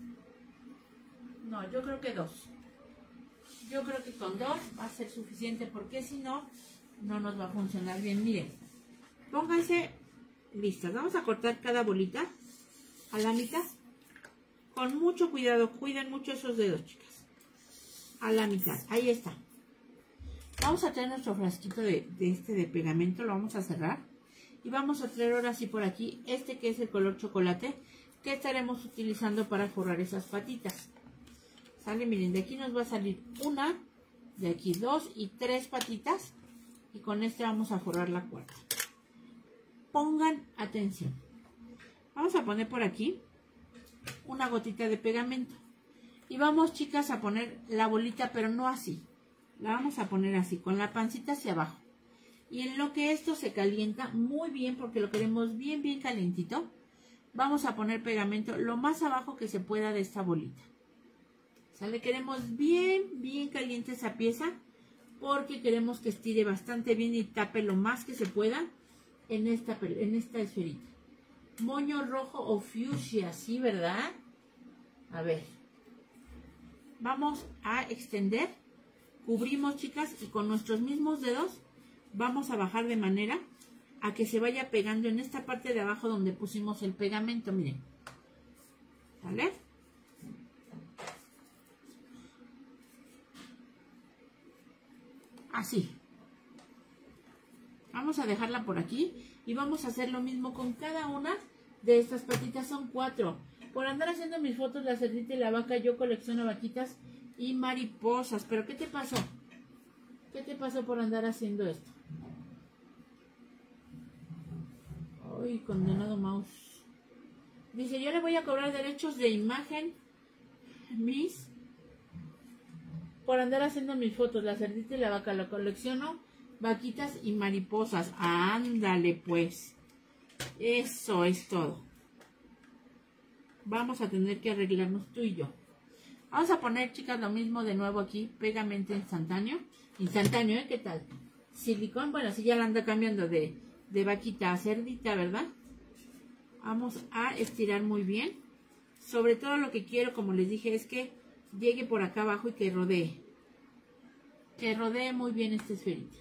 No, yo creo que dos. Yo creo que con dos va a ser suficiente, porque si no, no nos va a funcionar bien. Miren, pónganse listas. Vamos a cortar cada bolita a la mitad. Con mucho cuidado, cuiden mucho esos dedos, chicas. A la mitad, ahí está. Vamos a traer nuestro frasquito de, de este de pegamento, lo vamos a cerrar. Y vamos a traer ahora sí por aquí este que es el color chocolate, que estaremos utilizando para forrar esas patitas. ¿Sale? Miren, de aquí nos va a salir una, de aquí dos y tres patitas. Y con este vamos a forrar la cuarta. Pongan atención. Vamos a poner por aquí una gotita de pegamento. Y vamos, chicas, a poner la bolita, pero no así. La vamos a poner así, con la pancita hacia abajo. Y en lo que esto se calienta muy bien, porque lo queremos bien, bien calientito, vamos a poner pegamento lo más abajo que se pueda de esta bolita. ¿Sale? Queremos bien, bien caliente esa pieza, porque queremos que estire bastante bien y tape lo más que se pueda en esta, en esta esferita. Moño rojo o fucsia, ¿sí, verdad? A ver. Vamos a extender. Cubrimos, chicas, y con nuestros mismos dedos vamos a bajar de manera a que se vaya pegando en esta parte de abajo donde pusimos el pegamento, miren. ¿Sale? Así. Vamos a dejarla por aquí y vamos a hacer lo mismo con cada una de estas patitas. Son cuatro. Por andar haciendo mis fotos, la cerdita y la vaca, yo colecciono vaquitas y mariposas. ¿Pero qué te pasó? ¿Qué te pasó por andar haciendo esto? Ay, condenado mouse. Dice, yo le voy a cobrar derechos de imagen, mis, por andar haciendo mis fotos. La cerdita y la vaca, la colecciono, vaquitas y mariposas. Ándale, pues. Eso es todo. Vamos a tener que arreglarnos tú y yo. Vamos a poner, chicas, lo mismo de nuevo aquí. Pegamento instantáneo. Instantáneo, ¿eh? ¿Qué tal? Silicón, bueno, si ya la anda cambiando de, de vaquita a cerdita, ¿verdad? Vamos a estirar muy bien. Sobre todo lo que quiero, como les dije, es que llegue por acá abajo y que rodee. Que rodee muy bien esta esferita.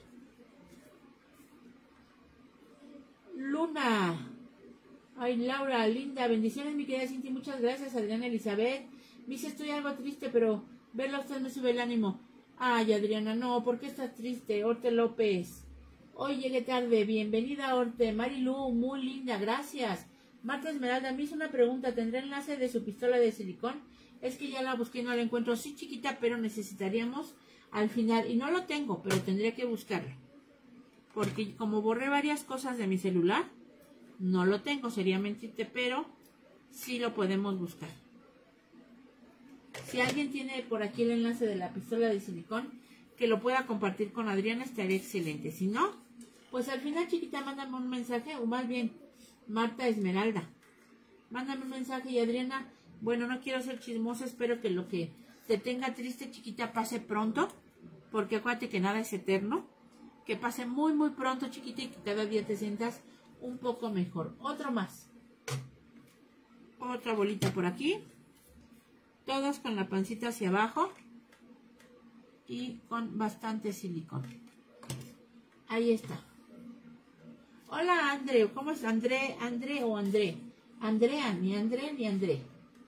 Luna. Ay, Laura, linda. Bendiciones, mi querida Cinti. Muchas gracias, Adriana Elizabeth. Me dice, estoy algo triste, pero verla a usted me sube el ánimo. Ay, Adriana, no, ¿por qué estás triste? Orte López. Hoy llegué tarde. Bienvenida, Orte. Marilu, muy linda, gracias. Marta Esmeralda, me hizo una pregunta. ¿Tendrá enlace de su pistola de silicón? Es que ya la busqué y no la encuentro. Sí, chiquita, pero necesitaríamos al final. Y no lo tengo, pero tendría que buscarlo. Porque como borré varias cosas de mi celular, no lo tengo, sería mentirte, pero sí lo podemos buscar. Si alguien tiene por aquí el enlace de la pistola de silicón, que lo pueda compartir con Adriana, estaría excelente. Si no, pues al final, chiquita, mándame un mensaje, o más bien, Marta Esmeralda. Mándame un mensaje y Adriana, bueno, no quiero ser chismosa, espero que lo que te tenga triste, chiquita, pase pronto, porque acuérdate que nada es eterno. Que pase muy, muy pronto, chiquita, y que cada día te sientas un poco mejor. Otro más. Otra bolita por aquí. Todas con la pancita hacia abajo y con bastante silicón. Ahí está. Hola André, ¿cómo es? André, André o André. Andrea, ni André ni André.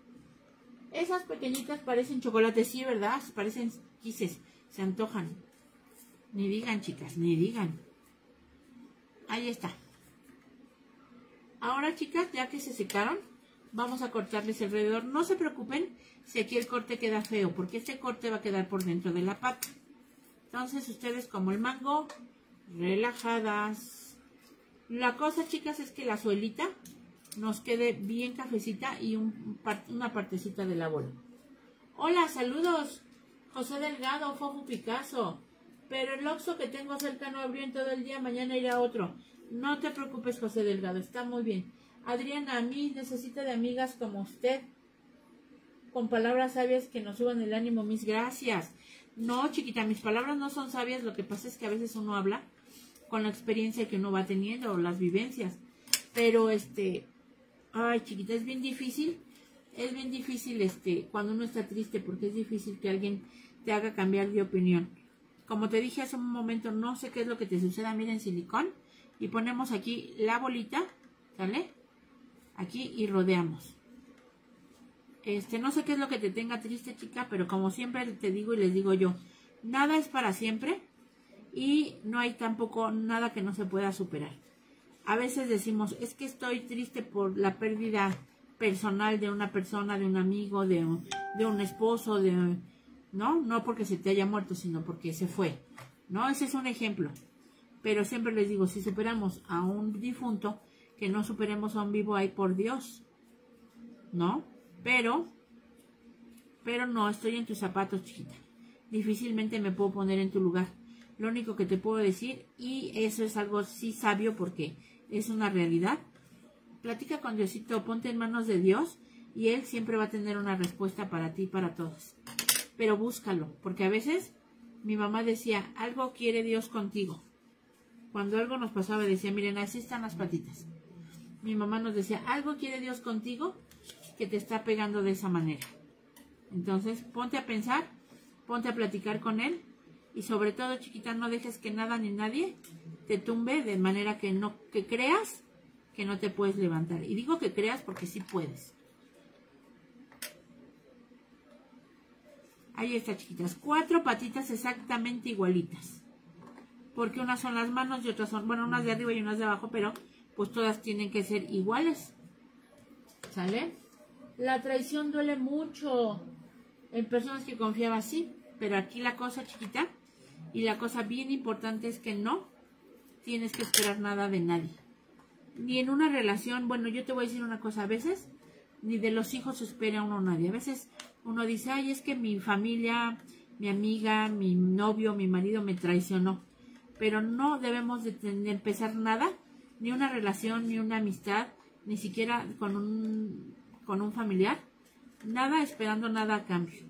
Esas pequeñitas parecen chocolates, sí, ¿verdad? Parecen quises, se antojan. Ni digan, chicas, ni digan. Ahí está. Ahora, chicas, ya que se secaron, vamos a cortarles alrededor. No se preocupen si aquí el corte queda feo, porque este corte va a quedar por dentro de la pata. Entonces, ustedes como el mango, relajadas. La cosa, chicas, es que la suelita nos quede bien cafecita y un, una partecita de la bola. Hola, saludos. José Delgado, Fofo Picasso. Pero el Oxxo que tengo cerca no abrió en todo el día, mañana irá a otro. No te preocupes, José Delgado, está muy bien. Adriana, a mí necesita de amigas como usted, con palabras sabias que nos suban el ánimo, mis gracias. No, chiquita, mis palabras no son sabias, lo que pasa es que a veces uno habla con la experiencia que uno va teniendo o las vivencias. Pero, este, ay, chiquita, es bien difícil, es bien difícil, este, cuando uno está triste, porque es difícil que alguien te haga cambiar de opinión. Como te dije hace un momento, no sé qué es lo que te suceda, miren, silicón. Y ponemos aquí la bolita, ¿sale? Aquí y rodeamos. Este, no sé qué es lo que te tenga triste, chica, pero como siempre te digo y les digo yo, nada es para siempre y no hay tampoco nada que no se pueda superar. A veces decimos, es que estoy triste por la pérdida personal de una persona, de un amigo, de un, de un esposo, de, ¿no? No porque se te haya muerto, sino porque se fue, ¿no? Ese es un ejemplo. Pero siempre les digo, si superamos a un difunto, que no superemos a un vivo, ay por Dios, ¿no? Pero, pero no, estoy en tus zapatos, chiquita. Difícilmente me puedo poner en tu lugar. Lo único que te puedo decir, y eso es algo sí sabio porque es una realidad, platica con Diosito, ponte en manos de Dios y Él siempre va a tener una respuesta para ti y para todos. Pero búscalo, porque a veces mi mamá decía, algo quiere Dios contigo. Cuando algo nos pasaba decía, miren, así están las patitas. Mi mamá nos decía, algo quiere Dios contigo que te está pegando de esa manera. Entonces, ponte a pensar, ponte a platicar con Él y sobre todo, chiquita, no dejes que nada ni nadie te tumbe de manera que no que creas que no te puedes levantar. Y digo que creas porque sí puedes. Ahí está, chiquitas. Cuatro patitas exactamente igualitas. Porque unas son las manos y otras son, bueno, unas de arriba y unas de abajo, pero pues todas tienen que ser iguales. ¿Sale? La traición duele mucho en personas que confiaban, sí, pero aquí la cosa, chiquita, y la cosa bien importante es que no tienes que esperar nada de nadie. Ni en una relación, bueno, yo te voy a decir una cosa, a veces ni de los hijos espera uno nadie. A veces uno dice, ay, es que mi familia, mi amiga, mi novio, mi marido me traicionó. Pero no debemos de, de empezar nada, ni una relación, ni una amistad, ni siquiera con un, con un familiar, nada esperando nada a cambio.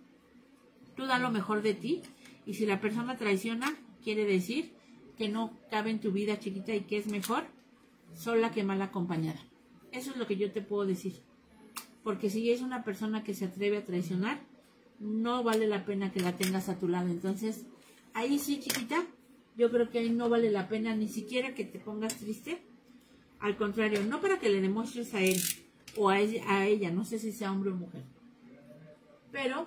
Tú da lo mejor de ti, y si la persona traiciona, quiere decir que no cabe en tu vida, chiquita, y que es mejor sola que mal acompañada. Eso es lo que yo te puedo decir. Porque si es una persona que se atreve a traicionar, no vale la pena que la tengas a tu lado. Entonces, ahí sí, chiquita, yo creo que ahí no vale la pena ni siquiera que te pongas triste. Al contrario, no para que le demuestres a él o a ella, a ella, no sé si sea hombre o mujer, pero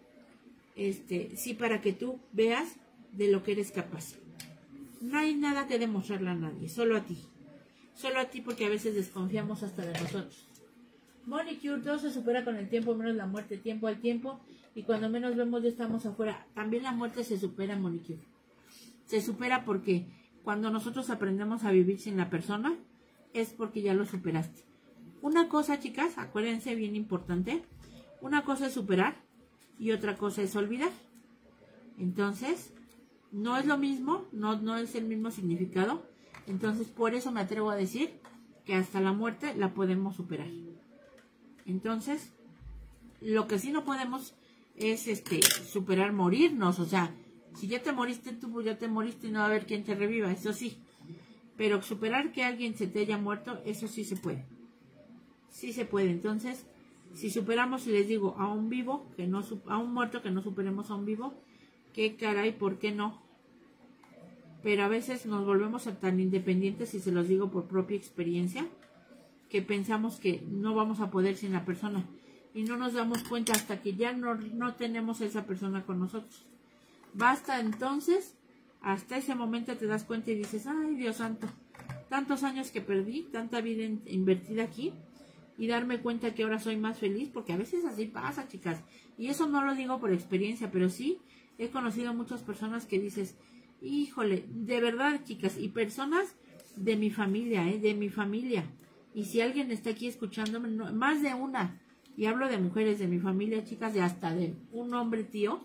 este sí para que tú veas de lo que eres capaz. No hay nada que demostrarle a nadie, solo a ti. Solo a ti, porque a veces desconfiamos hasta de nosotros. Monicure, todo se supera con el tiempo, menos la muerte, tiempo al tiempo, y cuando menos vemos ya estamos afuera. También la muerte se supera, Monicure. Se supera porque cuando nosotros aprendemos a vivir sin la persona, es porque ya lo superaste. Una cosa, chicas, acuérdense, bien importante, una cosa es superar y otra cosa es olvidar. Entonces, no es lo mismo, no, no es el mismo significado. Entonces, por eso me atrevo a decir que hasta la muerte la podemos superar. Entonces, lo que sí no podemos es este superar morirnos. O sea, si ya te moriste tú, pues ya te moriste y no va a haber quien te reviva, eso sí. Pero superar que alguien se te haya muerto, eso sí se puede. Sí se puede. Entonces, Si superamos, si les digo, a un vivo, que no a un muerto que no superemos a un vivo, qué caray, ¿por qué no? Pero a veces nos volvemos tan independientes, y se los digo por propia experiencia, que pensamos que no vamos a poder sin la persona. Y no nos damos cuenta hasta que ya no, no tenemos a esa persona con nosotros. Basta entonces, hasta ese momento te das cuenta y dices, ay Dios santo, tantos años que perdí, tanta vida in, invertida aquí, y darme cuenta que ahora soy más feliz, porque a veces así pasa, chicas. Y eso no lo digo por experiencia, pero sí he conocido muchas personas que dices, híjole, de verdad, chicas, y personas de mi familia, ¿eh? De mi familia. Y si alguien está aquí escuchándome, no, más de una, y hablo de mujeres de mi familia, chicas, de hasta de un hombre tío,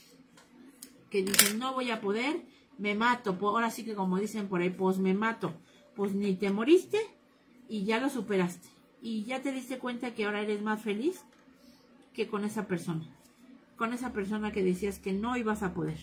que dicen, no voy a poder, me mato. Ahora sí que como dicen por ahí, pues me mato. Pues ni te moriste y ya lo superaste. Y ya te diste cuenta que ahora eres más feliz que con esa persona. Con esa persona que decías que no ibas a poder.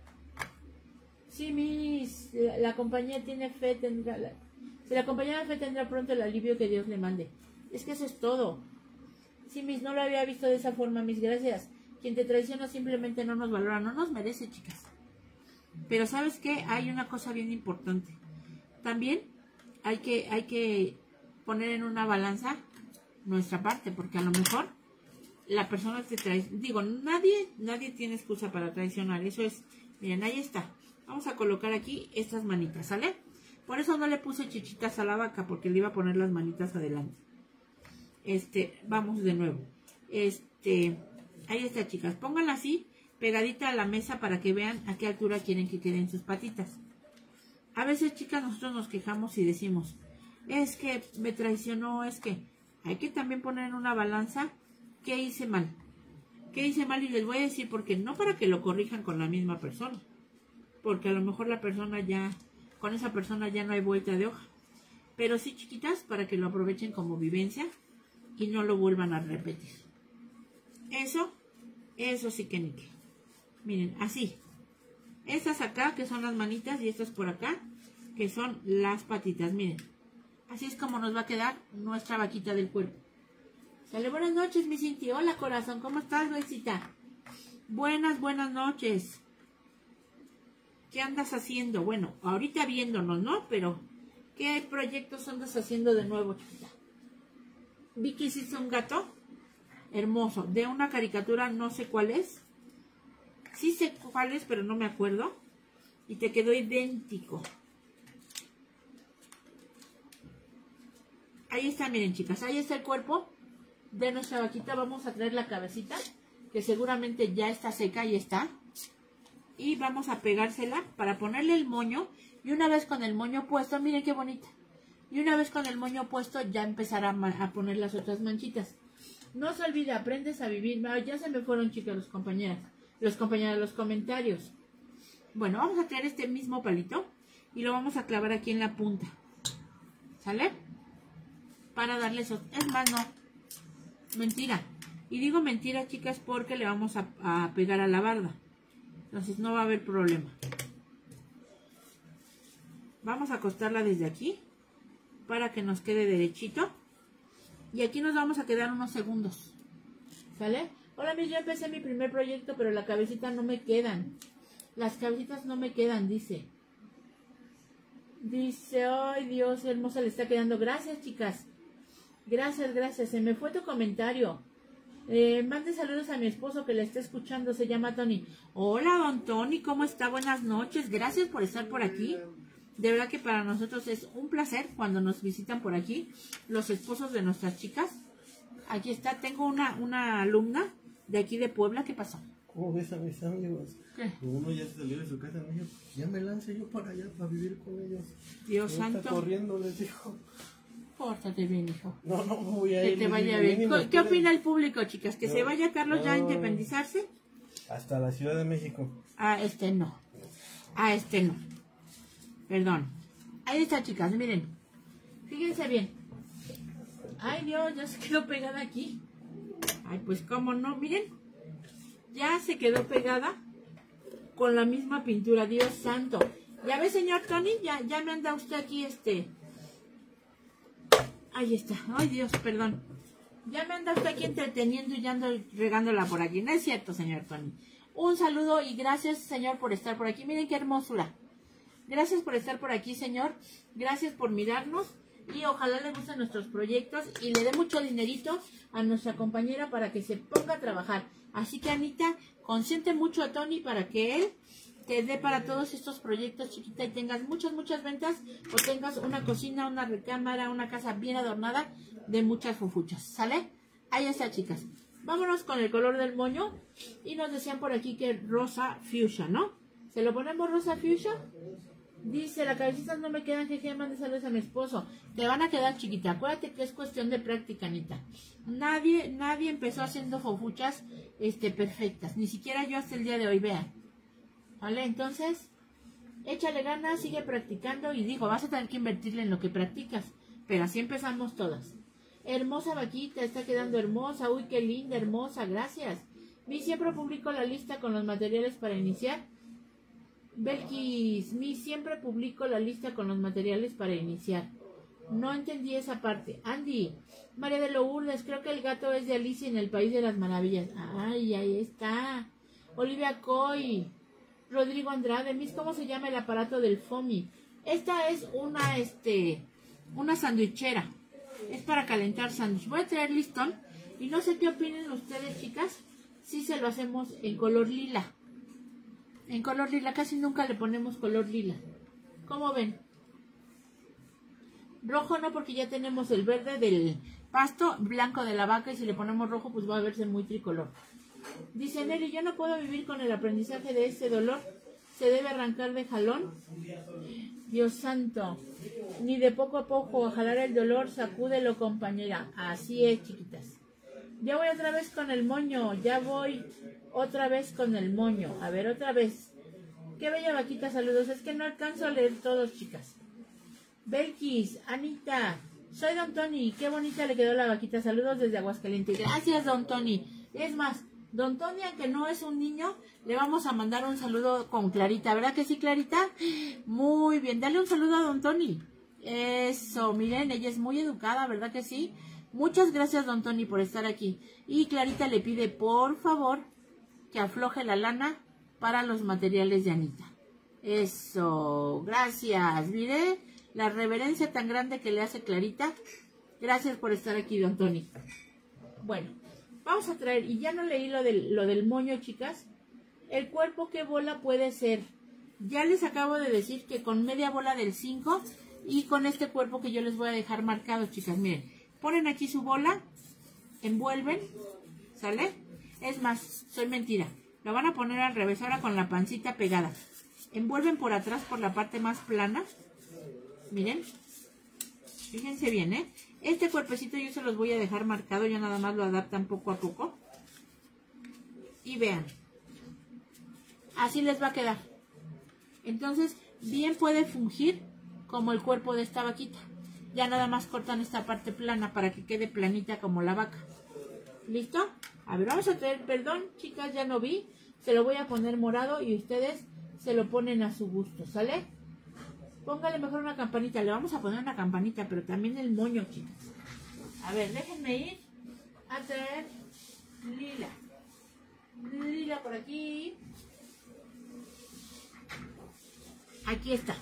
Sí, mis, la, la compañía tiene fe, tendrá... La, si la compañía de fe tendrá pronto el alivio que Dios le mande. Es que eso es todo. Sí, mis, no lo había visto de esa forma, mis, gracias. Quien te traiciona simplemente no nos valora, no nos merece, chicas. Pero ¿sabes qué? Hay una cosa bien importante. También hay que, hay que poner en una balanza nuestra parte, porque a lo mejor la persona te traiciona. Digo, nadie, nadie tiene excusa para traicionar. Eso es, miren, ahí está. Vamos a colocar aquí estas manitas, ¿sale? Por eso no le puse chichitas a la vaca, porque le iba a poner las manitas adelante. Este, vamos de nuevo. Este, ahí está, chicas. Pónganla así, pegadita a la mesa para que vean a qué altura quieren que queden sus patitas. A veces, chicas, nosotros nos quejamos y decimos, es que me traicionó, es que hay que también poner en una balanza qué hice mal. ¿Qué hice mal? Y les voy a decir porque no para que lo corrijan con la misma persona. Porque a lo mejor la persona ya, con esa persona ya no hay vuelta de hoja. Pero sí, chiquitas, para que lo aprovechen como vivencia y no lo vuelvan a repetir. Eso, eso sí que ni qué. Miren, así. Estas acá, que son las manitas, y estas por acá, que son las patitas. Miren, así es como nos va a quedar nuestra vaquita del cuerpo. Sale, buenas noches, mi Cinti. Hola, corazón, ¿cómo estás, Besita? Buenas, buenas noches. ¿Qué andas haciendo? Bueno, ahorita viéndonos, ¿no? Pero, ¿qué proyectos andas haciendo de nuevo, chiquita? Vi que hiciste un gato hermoso, de una caricatura, no sé cuál es. Sí sé cuál es, pero no me acuerdo. Y te quedó idéntico. Ahí está, miren, chicas, ahí está el cuerpo de nuestra vaquita. Vamos a traer la cabecita, que seguramente ya está seca, y está. Y vamos a pegársela para ponerle el moño. Y una vez con el moño puesto, miren qué bonita. Y una vez con el moño puesto, ya empezará a, a poner las otras manchitas. No se olvide, aprendes a vivir. Ya se me fueron, chicas, los compañeras. Los compañeros, los comentarios. Bueno, vamos a traer este mismo palito y lo vamos a clavar aquí en la punta. ¿Sale? Para darle eso. Es más, no. Mentira. Y digo mentira, chicas, porque le vamos a, a pegar a la barda. Entonces no va a haber problema. Vamos a acostarla desde aquí para que nos quede derechito. Y aquí nos vamos a quedar unos segundos. ¿Sale? Hola, mis, yo empecé mi primer proyecto, pero la cabecita no me quedan. Las cabecitas no me quedan, dice. Dice, ay Dios, hermosa le está quedando. Gracias, chicas. Gracias, gracias. Se me fue tu comentario. Eh, mande saludos a mi esposo que le está escuchando. Se llama Tony. Hola, don Tony, ¿cómo está? Buenas noches. Gracias por estar por aquí. De verdad que para nosotros es un placer cuando nos visitan por aquí los esposos de nuestras chicas. Aquí está. Tengo una, una alumna de aquí de Puebla. ¿Qué pasó? ¿Cómo ves a mis amigos? ¿Qué? Uno ya se salió de su casa, me dijo, ya me lance yo para allá, para vivir con ellos. Dios Me santo. está corriendo, les dijo. Pórtate bien, hijo. No, no, voy a Que ir. te les vaya digo, bien. "Ven y ¿Qué me opina esperen". el público, chicas? ¿Que No, se vaya Carlos ya a no. independizarse? Hasta la Ciudad de México. A este no. A este no. Perdón. Ahí está, chicas, miren. Fíjense bien. Ay, Dios, ya se quedó pegada aquí. Ay, pues cómo no, miren. Ya se quedó pegada con la misma pintura, Dios santo. Ya ve, señor Tony, ya, ya me anda usted aquí, este... Ahí está. Ay, Dios, perdón. Ya me anda usted aquí entreteniendo y ya ando regándola por aquí. No es cierto, señor Tony. Un saludo y gracias, señor, por estar por aquí. Miren qué hermosura. Gracias por estar por aquí, señor. Gracias por mirarnos. Y ojalá le gusten nuestros proyectos y le dé mucho dinerito a nuestra compañera para que se ponga a trabajar. Así que, Anita, consiente mucho a Tony para que él te dé para todos estos proyectos, chiquita, y tengas muchas, muchas ventas o tengas una cocina, una recámara, una casa bien adornada de muchas fufuchas. ¿Sale? Ahí está, chicas. Vámonos con el color del moño. Y nos decían por aquí que rosa fuchsia, ¿no? ¿Se lo ponemos rosa fuchsia? Dice, la cabecita no me quedan, jeje, mande saludos a mi esposo. Te van a quedar, chiquita. Acuérdate que es cuestión de práctica, Anita. Nadie, nadie empezó haciendo fofuchas este, perfectas. Ni siquiera yo hasta el día de hoy, vean. ¿Vale? Entonces, échale ganas, sigue practicando. Y digo, vas a tener que invertirle en lo que practicas. Pero así empezamos todas. Hermosa vaquita, está quedando hermosa. Uy, qué linda, hermosa, gracias. Mi siempre publico la lista con los materiales para iniciar. Belkis, mi siempre publico la lista con los materiales para iniciar. No entendí esa parte. Andy, María de Lourdes, creo que el gato es de Alicia en el País de las Maravillas. Ay, ahí está. Olivia Coy, Rodrigo Andrade, mis, ¿cómo se llama el aparato del FOMI? Esta es una, este, una sandwichera. Es para calentar sándwich. Voy a traer listón y no sé qué opinen ustedes, chicas, si se lo hacemos en color lila. En color lila, casi nunca le ponemos color lila. ¿Cómo ven? Rojo no, porque ya tenemos el verde del pasto, blanco de la vaca, y si le ponemos rojo, pues va a verse muy tricolor. Dice Nelly, yo no puedo vivir con el aprendizaje de este dolor. ¿Se debe arrancar de jalón? Dios santo. Ni de poco a poco, a jalar el dolor, sacúdelo, compañera. Así es, chiquitas. Ya voy otra vez con el moño, ya voy otra vez con el moño. A ver, otra vez. Qué bella vaquita, saludos. Es que no alcanzo a leer todos, chicas. Belkis, Anita, soy Don Tony. Qué bonita le quedó la vaquita. Saludos desde Aguascalientes. Gracias, Don Tony. Es más, Don Tony, aunque no es un niño, le vamos a mandar un saludo con Clarita. ¿Verdad que sí, Clarita? Muy bien. Dale un saludo a Don Tony. Eso, miren, ella es muy educada, ¿verdad que sí? Muchas gracias, Don Tony, por estar aquí. Y Clarita le pide, por favor, que afloje la lana para los materiales de Anita. Eso, gracias. Mire la reverencia tan grande que le hace Clarita. Gracias por estar aquí, Don Tony. Bueno, vamos a traer, y ya no leí lo del, lo del moño, chicas. El cuerpo, ¿qué bola puede ser? Ya les acabo de decir que con media bola del cinco y con este cuerpo que yo les voy a dejar marcado, chicas. Miren, ponen aquí su bola, envuelven, ¿sale? Es más, soy mentira. Lo van a poner al revés, ahora con la pancita pegada. Envuelven por atrás, por la parte más plana. Miren. Fíjense bien, ¿eh? Este cuerpecito yo se los voy a dejar marcado. Ya nada más lo adaptan poco a poco. Y vean. Así les va a quedar. Entonces, bien puede fungir como el cuerpo de esta vaquita. Ya nada más cortan esta parte plana para que quede planita como la vaca. ¿Listo? A ver, vamos a traer, perdón, chicas, ya no vi. Se lo voy a poner morado y ustedes se lo ponen a su gusto, ¿sale? Póngale mejor una campanita. Le vamos a poner una campanita, pero también el moño, chicas. A ver, déjenme ir a traer lila. Lila por aquí. Aquí está.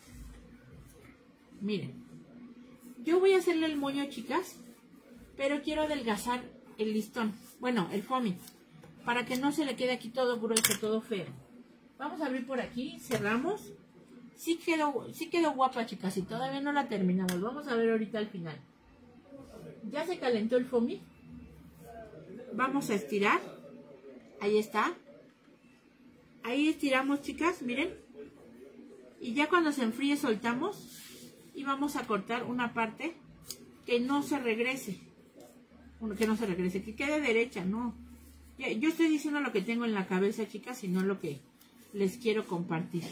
Miren. Yo voy a hacerle el moño, chicas, pero quiero adelgazar el listón. Bueno, el foamy, para que no se le quede aquí todo grueso, todo feo. Vamos a abrir por aquí, cerramos. Sí quedó, sí quedó guapa, chicas, y todavía no la terminamos. Vamos a ver ahorita al final. Ya se calentó el foamy. Vamos a estirar. Ahí está. Ahí estiramos, chicas, miren. Y ya cuando se enfríe soltamos. Y vamos a cortar una parte que no se regrese. Que no se regrese, que quede derecha, no. Yo estoy diciendo lo que tengo en la cabeza, chicas, y no lo que les quiero compartir.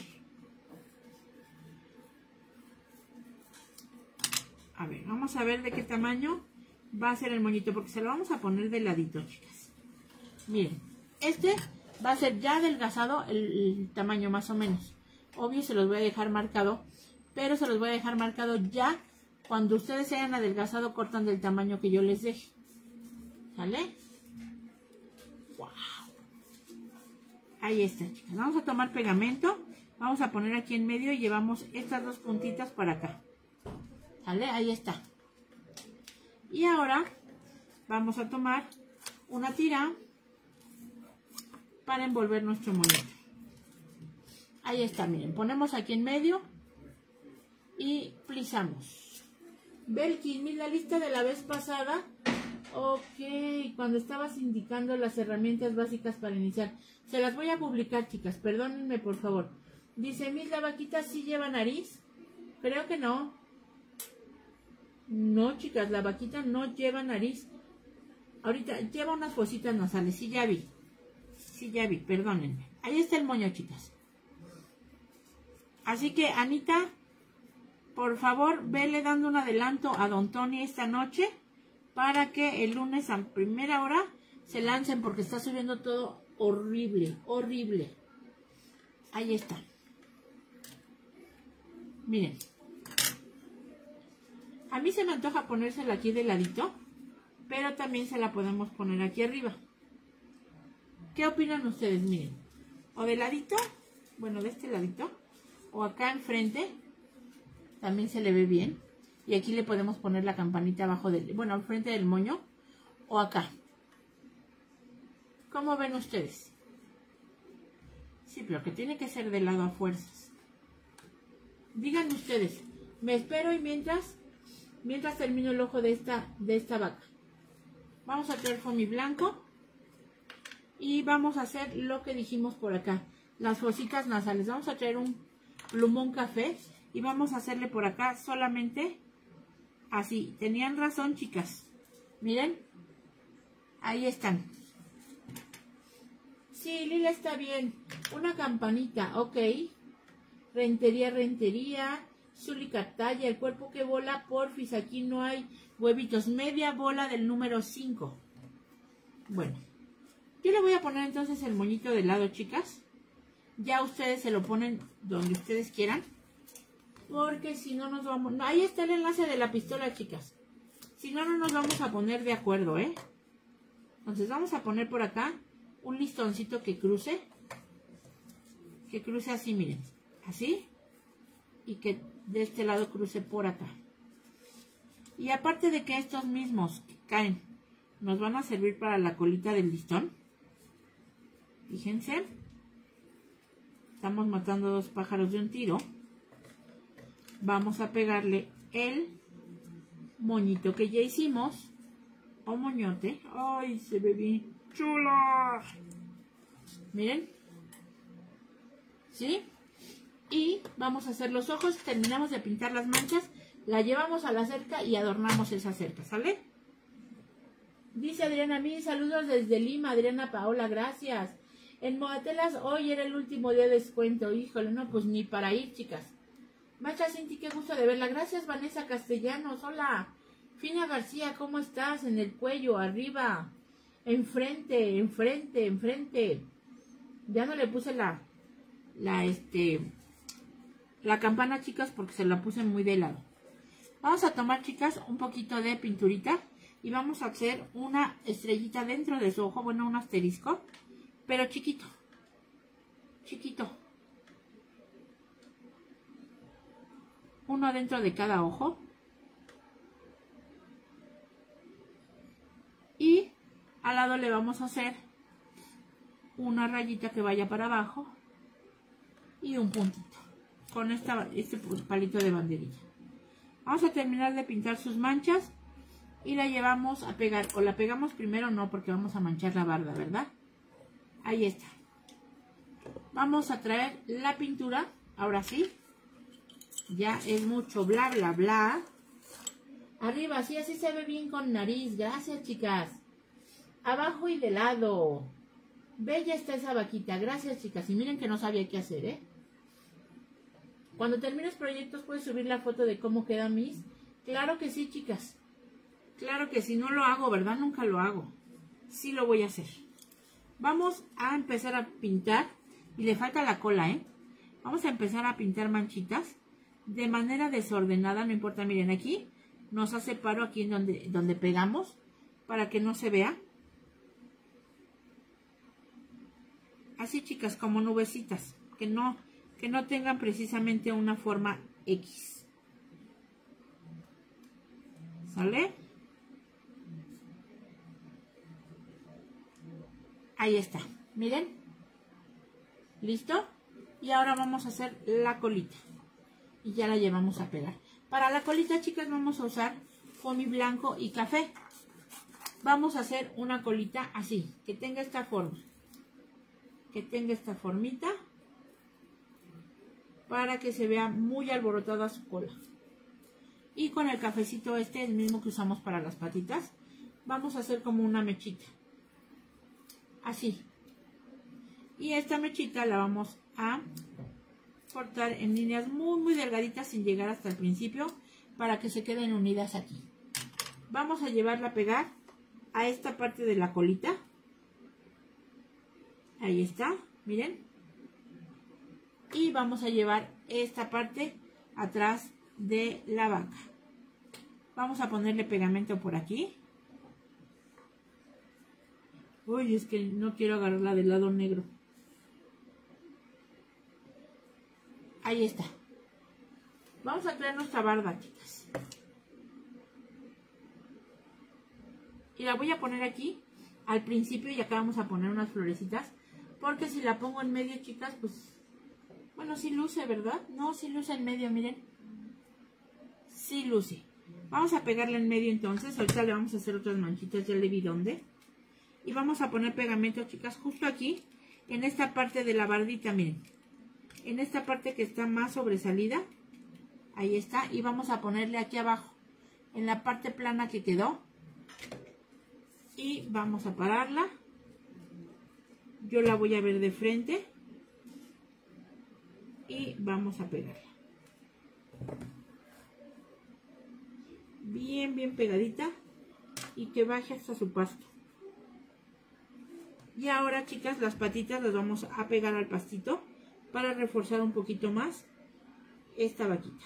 A ver, vamos a ver de qué tamaño va a ser el moñito, porque se lo vamos a poner de ladito, chicas. Miren, este va a ser ya adelgazado el, el tamaño más o menos. Obvio se los voy a dejar marcado, pero se los voy a dejar marcado ya. Cuando ustedes se hayan adelgazado, cortan del tamaño que yo les deje. ¿Sale? ¡Wow! Ahí está, chicas. Vamos a tomar pegamento. Vamos a poner aquí en medio y llevamos estas dos puntitas para acá. ¿Sale? Ahí está. Y ahora vamos a tomar una tira para envolver nuestro moñito. Ahí está, miren. Ponemos aquí en medio y plisamos. Belkin, la lista de la vez pasada. Ok, cuando estabas indicando las herramientas básicas para iniciar. Se las voy a publicar, chicas. Perdónenme, por favor. Dice, Miss, ¿la vaquita sí lleva nariz? Creo que no. No, chicas, la vaquita no lleva nariz. Ahorita lleva unas fositas nasales. Sí, ya vi. Sí, ya vi, perdónenme. Ahí está el moño, chicas. Así que, Anita, por favor, vele dando un adelanto a Don Tony esta noche para que el lunes a primera hora se lancen porque está subiendo todo horrible, horrible. Ahí está. Miren. A mí se me antoja ponérsela aquí de ladito, pero también se la podemos poner aquí arriba. ¿Qué opinan ustedes? Miren. O de ladito, bueno, de este ladito, o acá enfrente, también se le ve bien. Y aquí le podemos poner la campanita abajo del, bueno, al frente del moño, o acá. ¿Cómo ven ustedes? Sí, pero que tiene que ser de lado a fuerzas. Digan ustedes, me espero y mientras, mientras termino el ojo de esta, de esta vaca. Vamos a traer foamy blanco y vamos a hacer lo que dijimos por acá, las fositas nasales. Vamos a traer un plumón café y vamos a hacerle por acá solamente así. Tenían razón, chicas. Miren, ahí están. Sí, Lila está bien. Una campanita, ok. Rentería, rentería. Súlica talla, el cuerpo que bola, porfis, aquí no hay huevitos. Media bola del número cinco. Bueno, yo le voy a poner entonces el moñito de lado, chicas. Ya ustedes se lo ponen donde ustedes quieran. Porque si no nos vamos... No, ahí está el enlace de la pistola, chicas. Si no, no nos vamos a poner de acuerdo, ¿eh? Entonces vamos a poner por acá un listoncito que cruce. Que cruce así, miren. Así. Y que de este lado cruce por acá. Y aparte de que estos mismos que caen nos van a servir para la colita del listón. Fíjense. Estamos matando dos pájaros de un tiro. Vamos a pegarle el moñito que ya hicimos. O moñote. ¡Ay, se ve bien chula! Miren. ¿Sí? Y vamos a hacer los ojos. Terminamos de pintar las manchas. La llevamos a la cerca y adornamos esa cerca. ¿Sale? Dice Adriana, mil saludos desde Lima. Adriana Paola, gracias. En Modatelas hoy era el último día de descuento. Híjole, no, pues ni para ir, chicas. Macha Cinti, qué gusto de verla. Gracias, Vanessa Castellanos. Hola. Fina García, ¿cómo estás? En el cuello, arriba. Enfrente, enfrente, enfrente. Ya no le puse la, la, este, la campana, chicas, porque se la puse muy de lado. Vamos a tomar, chicas, un poquito de pinturita y vamos a hacer una estrellita dentro de su ojo. Bueno, un asterisco, pero chiquito. Chiquito. Uno dentro de cada ojo. Y al lado le vamos a hacer una rayita que vaya para abajo y un puntito con esta, este palito de banderilla. Vamos a terminar de pintar sus manchas y la llevamos a pegar. O la pegamos primero, no, porque vamos a manchar la barda, ¿verdad? Ahí está. Vamos a traer la pintura. Ahora sí. Ya es mucho bla, bla, bla. Arriba, sí, así se ve bien con nariz. Gracias, chicas. Abajo y de lado. Bella está esa vaquita. Gracias, chicas. Y miren que no sabía qué hacer, ¿eh? Cuando termines proyectos, ¿puedes subir la foto de cómo queda mis? Claro que sí, chicas. Claro que sí. No lo hago, ¿verdad? Nunca lo hago. Sí lo voy a hacer. Vamos a empezar a pintar. Y le falta la cola, ¿eh? Vamos a empezar a pintar manchitas de manera desordenada. No importa, miren, aquí nos hace paro aquí en donde, donde pegamos. para que no se vea. Así, chicas, como nubecitas, que no, que no tengan precisamente una forma X. ¿Sale? Ahí está, miren. ¿Listo? Y ahora vamos a hacer la colita. Y ya la llevamos a pegar. Para la colita, chicas, vamos a usar foamy blanco y café. Vamos a hacer una colita así, que tenga esta forma. Que tenga esta formita. Para que se vea muy alborotada su cola. Y con el cafecito este, el mismo que usamos para las patitas, vamos a hacer como una mechita. Así. Y esta mechita la vamos a cortar en líneas muy muy delgaditas sin llegar hasta el principio para que se queden unidas aquí. Vamos a llevarla a pegar a esta parte de la colita. Ahí está, miren. Y vamos a llevar esta parte atrás de la vaca. Vamos a ponerle pegamento por aquí. Uy, es que no quiero agarrarla del lado negro. Ahí está. Vamos a crear nuestra barda, chicas. Y la voy a poner aquí al principio y acá vamos a poner unas florecitas. Porque si la pongo en medio, chicas, pues... Bueno, sí luce, ¿verdad? No, sí luce en medio, miren. Sí luce. Vamos a pegarla en medio entonces. Ahorita le vamos a hacer otras manchitas, ya le vi dónde. Y vamos a poner pegamento, chicas, justo aquí. En esta parte de la bardita, miren. En esta parte que está más sobresalida. Ahí está. Y vamos a ponerle aquí abajo. En la parte plana que quedó. Y vamos a pararla. Yo la voy a ver de frente. Y vamos a pegarla. Bien, bien pegadita. Y que baje hasta su pasto. Y ahora, chicas, las patitas las vamos a pegar al pastito para reforzar un poquito más esta vaquita.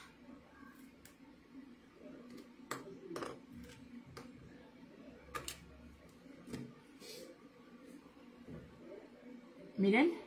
Miren.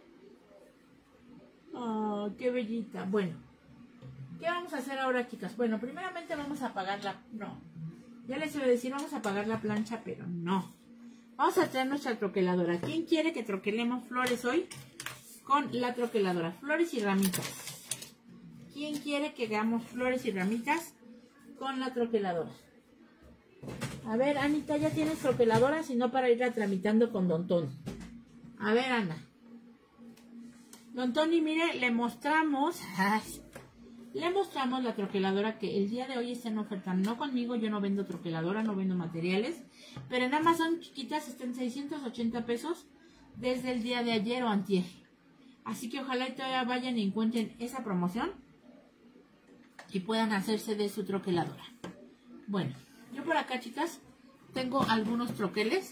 Oh, qué bellita. Bueno, ¿qué vamos a hacer ahora, chicas? Bueno, primeramente vamos a apagar la... No, ya les iba a decir, vamos a apagar la plancha, pero no. Vamos a traer nuestra troqueladora. ¿Quién quiere que troquelemos flores hoy? Con la troqueladora. Flores y ramitas. ¿Quién quiere que hagamos flores y ramitas con la troqueladora? A ver, Anita, ¿ya tienes troqueladora? Si no, para irla tramitando con Don Tony. A ver, Ana. Don Tony, mire, le mostramos... Ay, le mostramos la troqueladora que el día de hoy está en oferta. No conmigo, yo no vendo troqueladora, no vendo materiales. Pero en Amazon, chiquitas, está en seiscientos ochenta pesos desde el día de ayer o antier. Así que ojalá y todavía vayan y encuentren esa promoción y puedan hacerse de su troqueladora. Bueno, yo por acá, chicas, tengo algunos troqueles.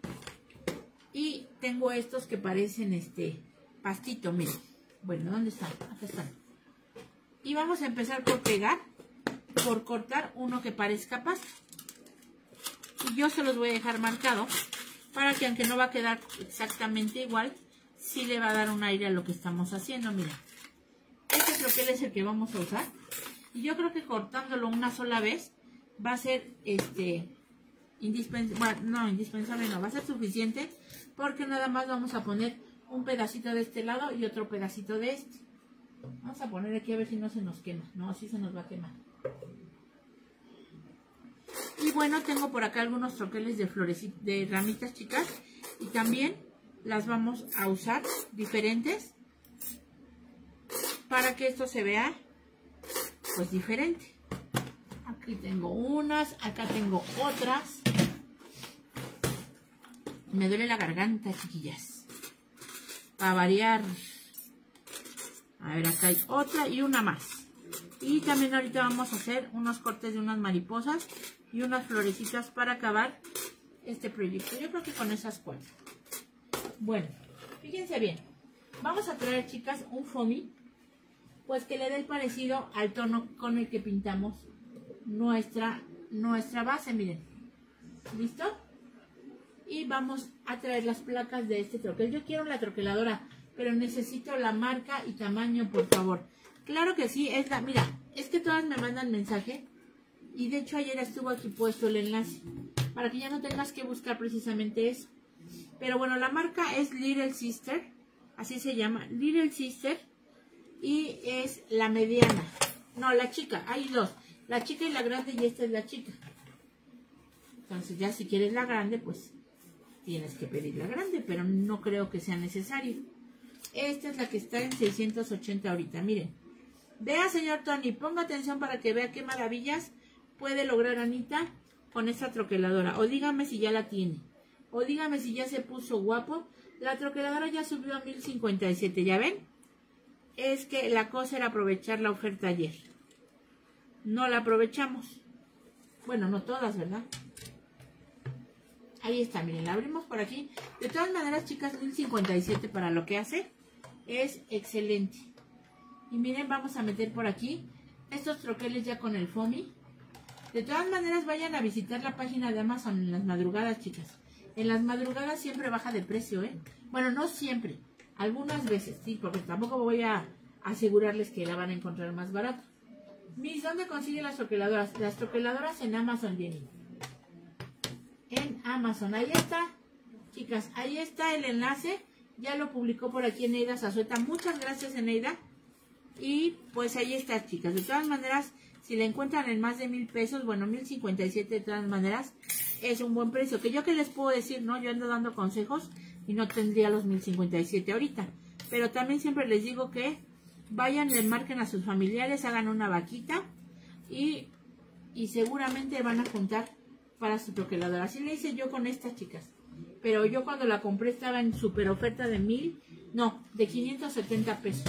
Y tengo estos que parecen este pastito, miren. Bueno, ¿dónde están? Acá están. Y vamos a empezar por pegar, por cortar uno que parezca pasto. Y yo se los voy a dejar marcado para que, aunque no va a quedar exactamente igual, sí le va a dar un aire a lo que estamos haciendo. Miren, este troquel es el que vamos a usar. Y yo creo que cortándolo una sola vez va a ser este indispensable. Bueno, no, indispensable no, va a ser suficiente, porque nada más vamos a poner un pedacito de este lado y otro pedacito de este. Vamos a poner aquí a ver si no se nos quema. No, así se nos va a quemar. Y bueno, tengo por acá algunos troqueles de flores, de ramitas, chicas. Y también las vamos a usar diferentes para que esto se vea pues diferente. Aquí tengo unas, acá tengo otras. Me duele la garganta, chiquillas. Para variar. A ver, acá hay otra y una más. Y también ahorita vamos a hacer unos cortes de unas mariposas y unas florecitas para acabar este proyecto. Yo creo que con esas cuatro. Bueno, fíjense bien. Vamos a traer, chicas, un foamy, pues que le dé el parecido al tono con el que pintamos nuestra, nuestra base. Miren. ¿Listo? Y vamos a traer las placas de este troquel. Yo quiero la troqueladora, pero necesito la marca y tamaño, por favor. Claro que sí, es la, mira, es que todas me mandan mensaje. Y de hecho ayer estuvo aquí puesto el enlace, para que ya no tengas que buscar precisamente eso. Pero bueno, la marca es Little Sister, así se llama, Little Sister. Y es la mediana, no, la chica, hay dos, la chica y la grande, y esta es la chica. Entonces ya si quieres la grande, pues tienes que pedir la grande, pero no creo que sea necesario. Esta es la que está en seiscientos ochenta ahorita, miren. Vea, señor Tony, ponga atención para que vea qué maravillas puede lograr Anita con esta troqueladora. O dígame si ya la tiene, o dígame si ya se puso guapo. La troqueladora ya subió a mil cincuenta y siete, ¿ya ven? Es que la cosa era aprovechar la oferta ayer. No la aprovechamos. Bueno, no todas, ¿verdad? Ahí está, miren, la abrimos por aquí. De todas maneras, chicas, mil cincuenta y siete para lo que hace es excelente. Y miren, vamos a meter por aquí estos troqueles ya con el foamy. De todas maneras, vayan a visitar la página de Amazon en las madrugadas, chicas. En las madrugadas siempre baja de precio, ¿eh? Bueno, no siempre. Algunas veces, sí, porque tampoco voy a asegurarles que la van a encontrar más barato. Miss, ¿dónde consiguen las troqueladoras? Las troqueladoras en Amazon, Jenny. En Amazon, ahí está, chicas, ahí está el enlace. Ya lo publicó por aquí Eneida Zazueta. Muchas gracias, Eneida. Y pues ahí está, chicas. De todas maneras, si la encuentran en más de mil pesos, bueno, mil cincuenta y siete de todas maneras, es un buen precio. Que yo que les puedo decir, ¿no? Yo ando dando consejos y no tendría los mil cincuenta y siete ahorita. Pero también siempre les digo que vayan, le marquen a sus familiares, hagan una vaquita y, y seguramente van a juntar para su troqueladora. Así le hice yo con estas, chicas. Pero yo cuando la compré estaba en super oferta de mil, no, de quinientos setenta pesos.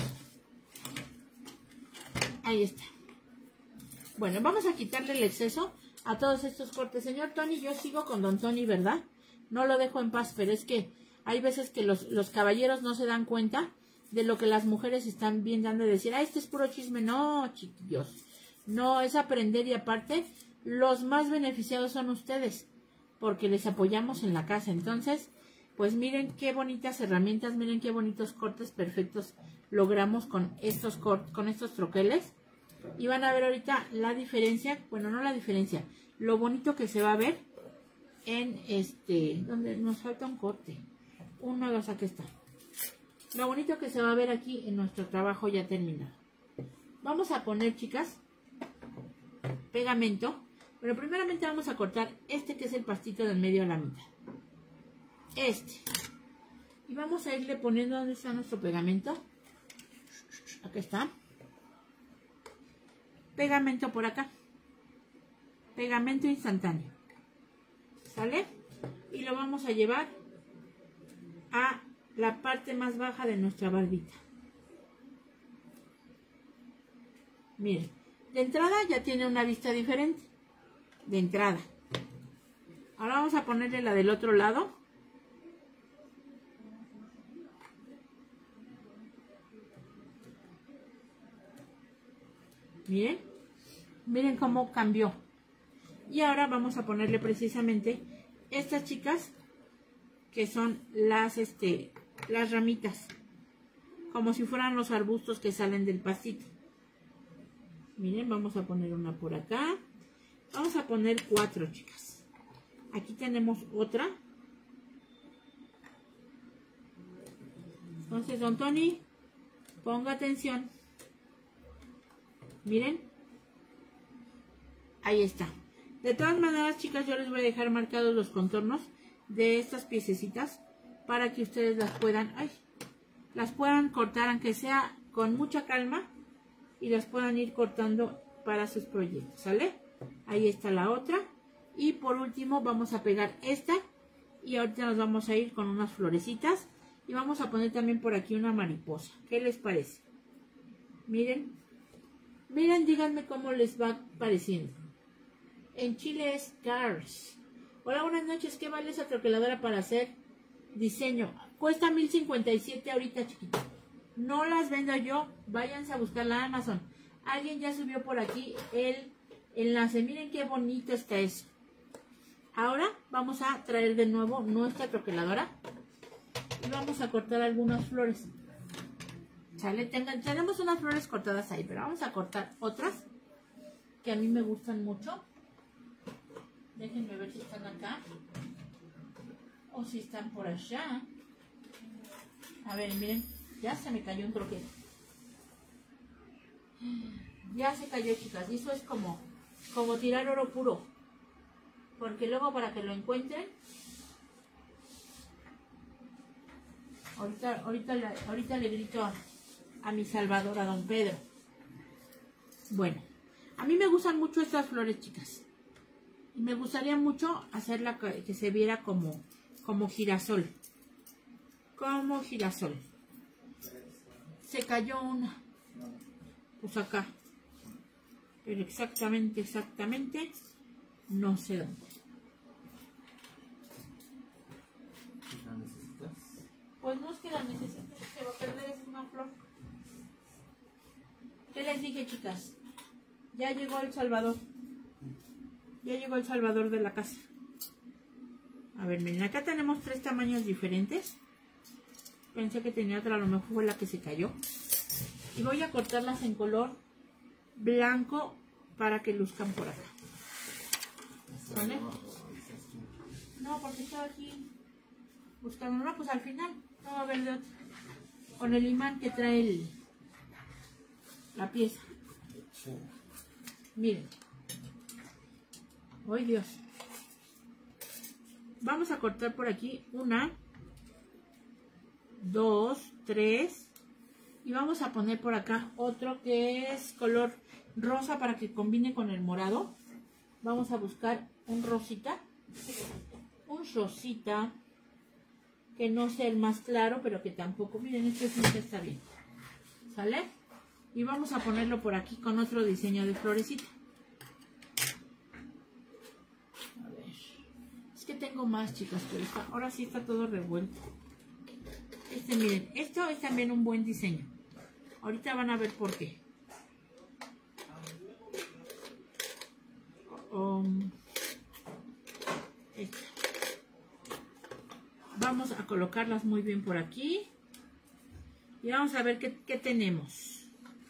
Ahí está. Bueno, vamos a quitarle el exceso a todos estos cortes. Señor Tony, yo sigo con don Tony, ¿verdad? No lo dejo en paz, pero es que hay veces que los, los caballeros no se dan cuenta de lo que las mujeres están bien dando de decir, ah, este es puro chisme. No, chiquillos, no, es aprender, y aparte, los más beneficiados son ustedes, porque les apoyamos en la casa. Entonces, pues miren qué bonitas herramientas, miren qué bonitos cortes perfectos logramos con estos cortes, con estos troqueles. Y van a ver ahorita la diferencia, bueno, no la diferencia, lo bonito que se va a ver en este, donde nos falta un corte. Uno, dos, aquí está. Lo bonito que se va a ver aquí en nuestro trabajo ya terminado. Vamos a poner, chicas, pegamento. Pero primeramente vamos a cortar este que es el pastito del medio a la mitad. Este. Y vamos a irle poniendo donde está nuestro pegamento. Aquí está. Pegamento por acá. Pegamento instantáneo. ¿Sale? Y lo vamos a llevar a la parte más baja de nuestra barbita. Miren, de entrada ya tiene una vista diferente. De entrada. Ahora vamos a ponerle la del otro lado. Miren. Miren cómo cambió. Y ahora vamos a ponerle precisamente estas, chicas, que son las, este, las ramitas. Como si fueran los arbustos que salen del pastito. Miren, vamos a poner una por acá. Vamos a poner cuatro, chicas. Aquí tenemos otra. Entonces, don Tony, ponga atención. Miren. Ahí está. De todas maneras, chicas, yo les voy a dejar marcados los contornos de estas piececitas para que ustedes las puedan, ay, las puedan cortar, aunque sea con mucha calma, y las puedan ir cortando para sus proyectos, ¿sale? Ahí está la otra. Y por último vamos a pegar esta. Y ahorita nos vamos a ir con unas florecitas. Y vamos a poner también por aquí una mariposa. ¿Qué les parece? Miren. Miren, díganme cómo les va pareciendo. En Chile es Cars. Hola, buenas noches. ¿Qué vale esa troqueladora para hacer diseño? Cuesta mil cincuenta y siete ahorita, chiquito. No las vendo yo. Váyanse a buscarla en Amazon. Alguien ya subió por aquí el enlace. Miren qué bonito está eso. Ahora vamos a traer de nuevo nuestra troqueladora y vamos a cortar algunas flores. ¿Sale? Tengan, tenemos unas flores cortadas ahí, pero vamos a cortar otras que a mí me gustan mucho. Déjenme ver si están acá o si están por allá. A ver, miren, ya se me cayó un troquel. Ya se cayó, chicas, y eso es como, como tirar oro puro. Porque luego para que lo encuentren, ahorita, ahorita, ahorita le grito a, a mi Salvador, a don Pedro. Bueno, a mí me gustan mucho estas flores, chicas. Y me gustaría mucho hacerla que, que se viera como, como girasol. Como girasol. Se cayó una. Pues acá. Pero exactamente, exactamente, no sé dónde. ¿La necesitas? Pues no es que la necesite, se va a perder, es una flor. ¿Qué les dije, chicas? Ya llegó el Salvador. Ya llegó el Salvador de la casa. A ver, miren, acá tenemos tres tamaños diferentes. Pensé que tenía otra, a lo mejor fue la que se cayó. Y voy a cortarlas en color blanco para que luzcan por acá. ¿Vale? No, porque estaba aquí buscando. No, pues al final no va a haber de otra. Con el imán que trae el, la pieza. Sí. Miren. ¡Ay, Dios! Vamos a cortar por aquí una, dos, tres. Y vamos a poner por acá otro que es color rosa para que combine con el morado. Vamos a buscar un rosita. Un rosita. Que no sea el más claro, pero que tampoco. Miren, este sí está bien. ¿Sale? Y vamos a ponerlo por aquí con otro diseño de florecita. A ver. Es que tengo más, chicas, pero está, ahora sí está todo revuelto. Este, miren, esto es también un buen diseño. Ahorita van a ver por qué. Um, esta. Vamos a colocarlas muy bien por aquí. Y vamos a ver qué, qué tenemos.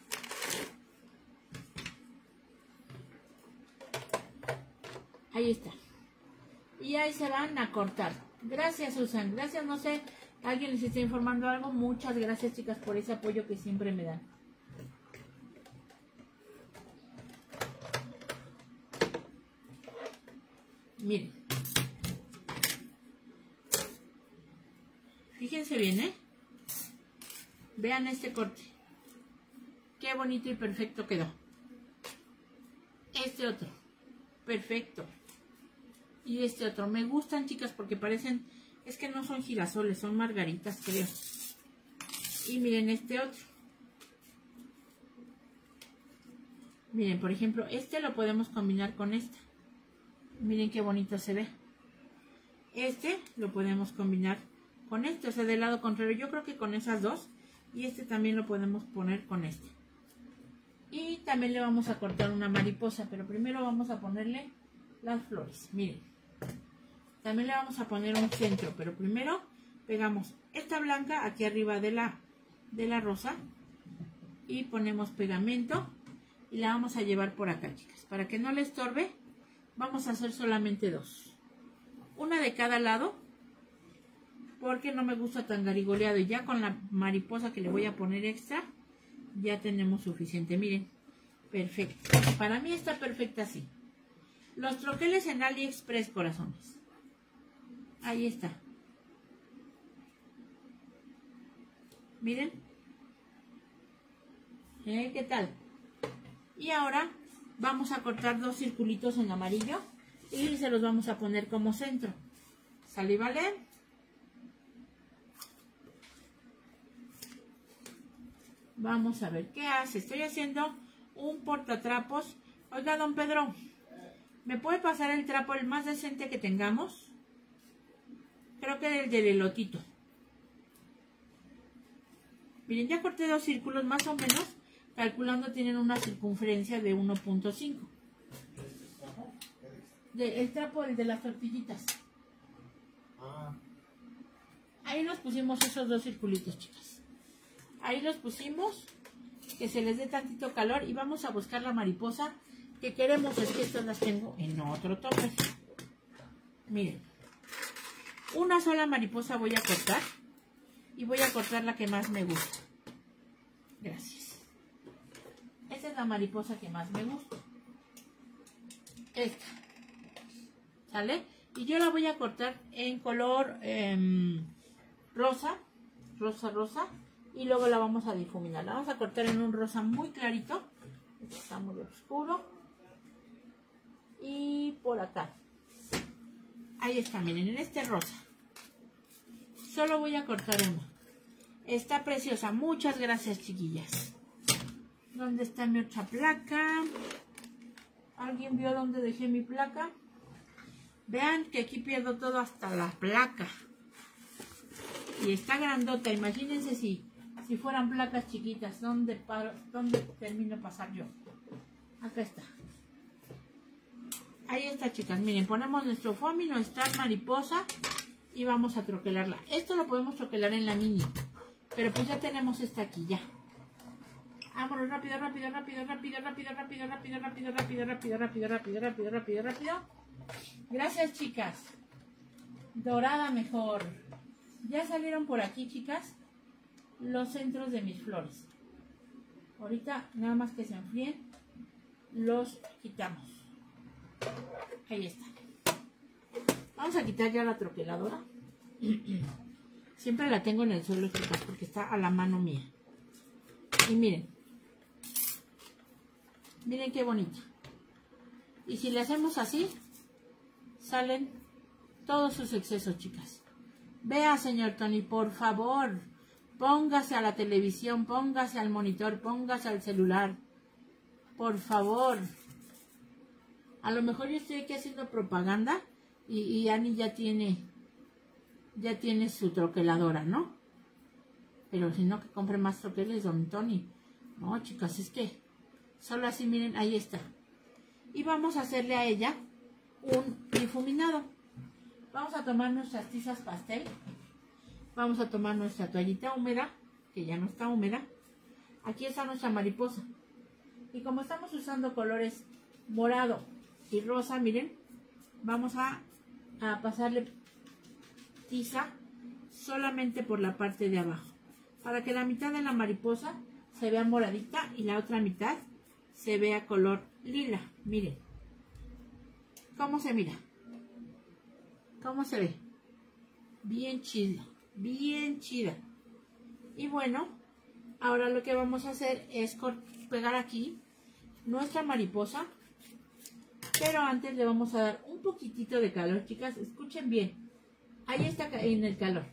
Ahí está. Y ahí se van a cortar. Gracias, Susan. Gracias, no sé. ¿Alguien les está informando algo? Muchas gracias, chicas, por ese apoyo que siempre me dan. Miren. Fíjense bien, ¿eh? Vean este corte. Qué bonito y perfecto quedó. Este otro. Perfecto. Y este otro. Me gustan, chicas, porque parecen... Es que no son girasoles, son margaritas, creo. Y miren este otro. Miren, por ejemplo, este lo podemos combinar con este. Miren qué bonito se ve. Este lo podemos combinar con este, o sea, del lado contrario. Yo creo que con esas dos. Y este también lo podemos poner con este. Y también le vamos a cortar una mariposa, pero primero vamos a ponerle las flores. Miren. También le vamos a poner un centro, pero primero pegamos esta blanca aquí arriba de la, de la rosa y ponemos pegamento y la vamos a llevar por acá, chicas. Para que no le estorbe, vamos a hacer solamente dos. Una de cada lado, porque no me gusta tan garigoleado. Y ya con la mariposa que le voy a poner extra, ya tenemos suficiente. Miren, perfecto. Para mí está perfecta así. Los troqueles en AliExpress, corazones. Ahí está. Miren. ¿Eh? ¿Qué tal? Y ahora vamos a cortar dos circulitos en amarillo y se los vamos a poner como centro. ¿Sale, vale? Vamos a ver qué hace. Estoy haciendo un portatrapos. Oiga, don Pedro, ¿me puede pasar el trapo el más decente que tengamos? Creo que el del elotito. Miren, ya corté dos círculos más o menos. Calculando tienen una circunferencia de uno punto cinco. De, el trapo, el de las tortillitas. Ah. Ahí nos pusimos esos dos circulitos, chicas. Ahí los pusimos, que se les dé tantito calor. Y vamos a buscar la mariposa que queremos. Es que estas las tengo en otro tope. Miren. Una sola mariposa voy a cortar. Y voy a cortar la que más me gusta. Gracias. Esta es la mariposa que más me gusta. Esta. ¿Sale? Y yo la voy a cortar en color eh, rosa. Rosa, rosa. Y luego la vamos a difuminar. La vamos a cortar en un rosa muy clarito. Este está muy oscuro. Y por acá. Ahí está, miren, en este rosa. Solo voy a cortar una. Está preciosa. Muchas gracias, chiquillas. ¿Dónde está mi otra placa? ¿Alguien vio dónde dejé mi placa? Vean que aquí pierdo todo hasta la placa. Y está grandota. Imagínense si, si fueran placas chiquitas. ¿Dónde, paro, ¿Dónde termino pasar yo? Acá está. Ahí está, chicas. Miren, ponemos nuestro foamy, nuestra mariposa. Y vamos a troquelarla. Esto lo podemos troquelar en la mini. Pero pues ya tenemos esta aquí, ya. Vámonos, rápido, rápido, rápido, rápido, rápido, rápido, rápido, rápido, rápido, rápido, rápido, rápido, rápido, rápido, rápido. Gracias, chicas. Dorada mejor. Ya salieron por aquí, chicas, los centros de mis flores. Ahorita, nada más que se enfríen, los quitamos. Ahí está. Vamos a quitar ya la troqueladora. Siempre la tengo en el suelo, chicas, porque está a la mano mía. Y miren. Miren qué bonito. Y si le hacemos así, salen todos sus excesos, chicas. Vea, señor Tony, por favor, póngase a la televisión, póngase al monitor, póngase al celular. Por favor. A lo mejor yo estoy aquí haciendo propaganda y, y Ani ya tiene, ya tiene su troqueladora, ¿no? Pero si no, que compre más troqueles, don Tony. No, chicas, es que solo así, miren, ahí está. Y vamos a hacerle a ella un difuminado. Vamos a tomar nuestras tizas pastel. Vamos a tomar nuestra toallita húmeda, que ya no está húmeda. Aquí está nuestra mariposa. Y como estamos usando colores morado y rosa, miren, vamos a, a pasarle tiza solamente por la parte de abajo. Para que la mitad de la mariposa se vea moradita y la otra mitad se vea color lila. Miren. ¿Cómo se mira? ¿Cómo se ve? Bien chida. Bien chida. Y bueno, ahora lo que vamos a hacer es pegar aquí nuestra mariposa. Pero antes le vamos a dar un poquitito de calor, chicas. Escuchen bien. Ahí está en el calor.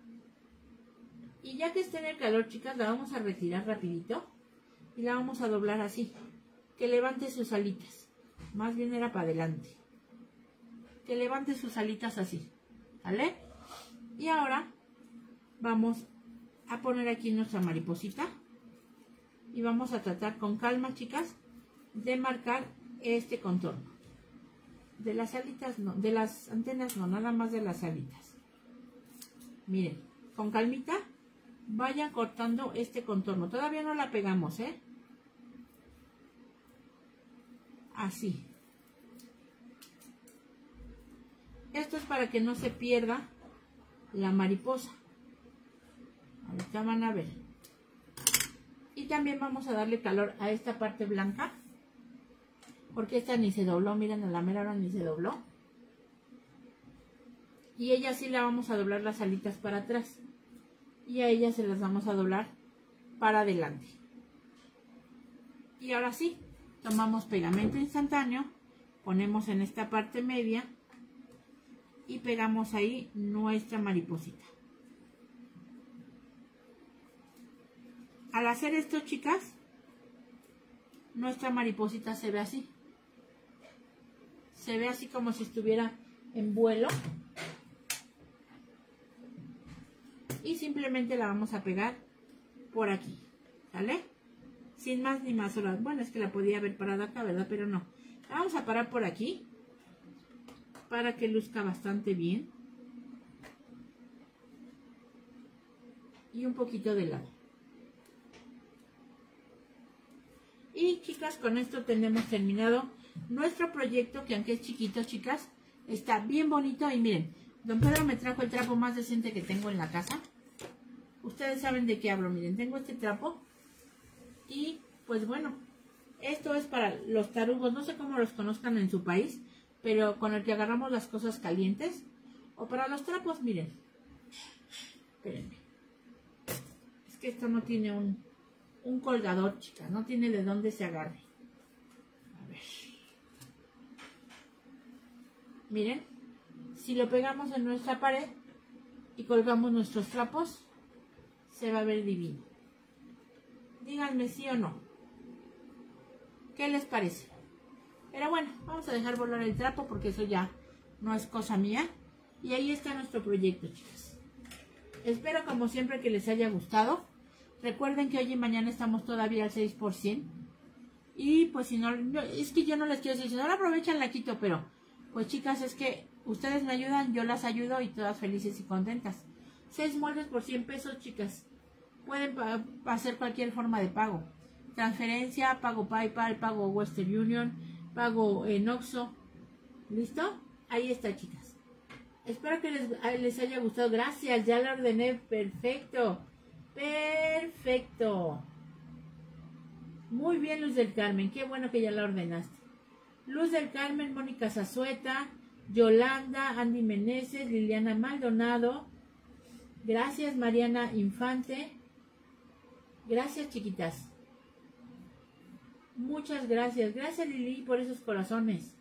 Y ya que esté en el calor, chicas, la vamos a retirar rapidito. Y la vamos a doblar así. Que levante sus alitas. Más bien era para adelante. Que levante sus alitas así. ¿Vale? Y ahora vamos a poner aquí nuestra mariposita. Y vamos a tratar con calma, chicas, de marcar este contorno. De las alitas no, de las antenas no, nada más de las alitas. Miren, con calmita vayan cortando este contorno. Todavía no la pegamos, ¿eh? Así. Esto es para que no se pierda la mariposa. Ahorita van a ver. Y también vamos a darle calor a esta parte blanca. Porque esta ni se dobló, miren, a la mera hora ni se dobló. Y ella sí la vamos a doblar las alitas para atrás. Y a ella se las vamos a doblar para adelante. Y ahora sí, tomamos pegamento instantáneo, ponemos en esta parte media y pegamos ahí nuestra mariposita. Al hacer esto, chicas, nuestra mariposita se ve así. Se ve así como si estuviera en vuelo. Y simplemente la vamos a pegar por aquí, ¿sale? Sin más ni más. Bueno, es que la podía haber parado acá, ¿verdad? Pero no. La vamos a parar por aquí. para que luzca bastante bien. Y un poquito de lado. Y chicas, con esto tenemos terminado nuestro proyecto, que aunque es chiquito, chicas, está bien bonito. Y miren, don Pedro me trajo el trapo más decente que tengo en la casa. Ustedes saben de qué hablo. Miren, tengo este trapo. Y pues bueno, esto es para los tarugos. No sé cómo los conozcan en su país, pero con el que agarramos las cosas calientes. O para los trapos, miren. Espérenme. Es que esto no tiene un, un colgador, chicas. No tiene de dónde se agarre. A ver. Miren. Si lo pegamos en nuestra pared y colgamos nuestros trapos, se va a ver divino. Díganme sí o no. ¿Qué les parece? Pero bueno, vamos a dejar volar el trapo porque eso ya no es cosa mía. Y ahí está nuestro proyecto, chicas. Espero como siempre que les haya gustado. Recuerden que hoy y mañana estamos todavía al seis por ciento. Y pues si no, no, es que yo no les quiero decir, si no lo aprovechan la quito, pero pues chicas, es que ustedes me ayudan, yo las ayudo y todas felices y contentas. seis moldes por cien pesos, chicas. Pueden hacer cualquier forma de pago. Transferencia, pago PayPal, pago Western Union, pago en Oxxo. ¿Listo? Ahí está, chicas. Espero que les, les haya gustado. Gracias, ya la ordené. Perfecto. Perfecto. Muy bien, Luz del Carmen. Qué bueno que ya la ordenaste. Luz del Carmen, Mónica Zazueta, Yolanda, Andy Meneses, Liliana Maldonado. Gracias, Mariana Infante. Gracias, chiquitas. Muchas gracias. Gracias, Lili, por esos corazones.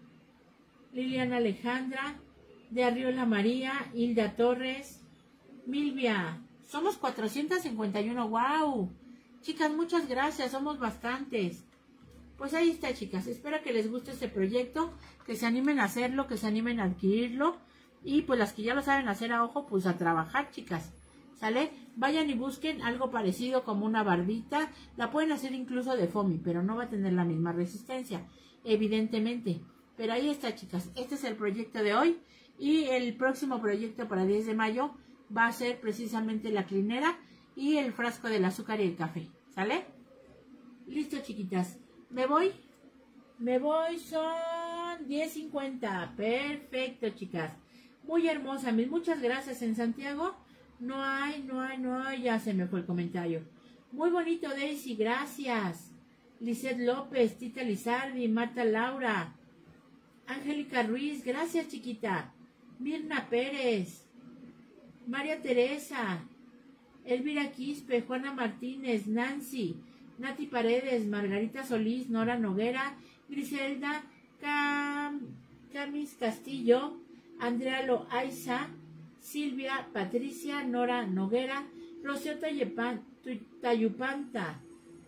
Liliana Alejandra, de Arriola María, Hilda Torres, Milvia. Somos cuatrocientos cincuenta y uno. ¡Wow! Chicas, muchas gracias. Somos bastantes. Pues ahí está, chicas. Espero que les guste este proyecto, que se animen a hacerlo, que se animen a adquirirlo. Y pues las que ya lo saben hacer a ojo, pues a trabajar, chicas. ¿Sale? Vayan y busquen algo parecido como una barbita. La pueden hacer incluso de foamy, pero no va a tener la misma resistencia, evidentemente. Pero ahí está, chicas. Este es el proyecto de hoy. Y el próximo proyecto para diez de mayo va a ser precisamente la clinera y el frasco del azúcar y el café. ¿Sale? Listo, chiquitas. ¿Me voy? Me voy, son diez cincuenta. Perfecto, chicas. Muy hermosa. Mil muchas gracias. En Santiago no hay, no hay, no hay. Ya se me fue el comentario. Muy bonito, Daisy. Gracias. Lisette López, Tita Lizardi, Marta Laura, Angélica Ruiz. Gracias, chiquita. Mirna Pérez, María Teresa, Elvira Quispe, Juana Martínez, Nancy, Nati Paredes, Margarita Solís, Nora Noguera, Griselda Cam, Camis Castillo, Andrea Loaiza, Silvia Patricia, Nora Noguera, Rocío Tayepan, Tayupanta,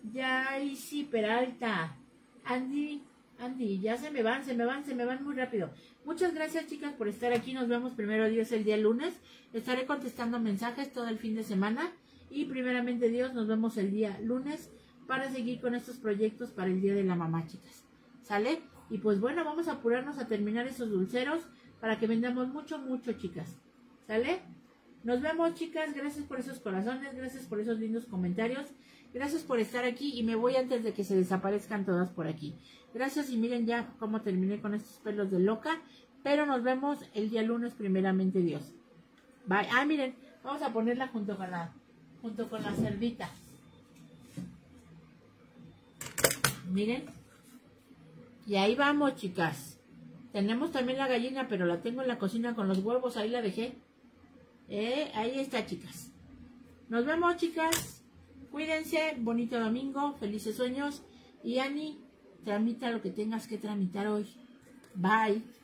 Yaisi Peralta, Andy, Andy, ya se me van, se me van, se me van muy rápido. Muchas gracias, chicas, por estar aquí. Nos vemos primero Dios el día lunes. Estaré contestando mensajes todo el fin de semana. Y primeramente Dios, nos vemos el día lunes para seguir con estos proyectos para el Día de la Mamá, chicas. ¿Sale? Y pues bueno, vamos a apurarnos a terminar esos dulceros para que vendamos mucho, mucho, chicas. ¿Sale? Nos vemos, chicas. Gracias por esos corazones. Gracias por esos lindos comentarios. Gracias por estar aquí. Y me voy antes de que se desaparezcan todas por aquí. Gracias. Y miren ya cómo terminé con estos pelos de loca. Pero nos vemos el día lunes, primeramente Dios. Bye. Ah, miren. Vamos a ponerla junto con la, junto con la cerdita. Miren. Y ahí vamos, chicas. Tenemos también la gallina, pero la tengo en la cocina con los huevos. Ahí la dejé. Eh, ahí está, chicas. Nos vemos, chicas. Cuídense. Bonito domingo. Felices sueños. Y Ani, tramita lo que tengas que tramitar hoy. Bye.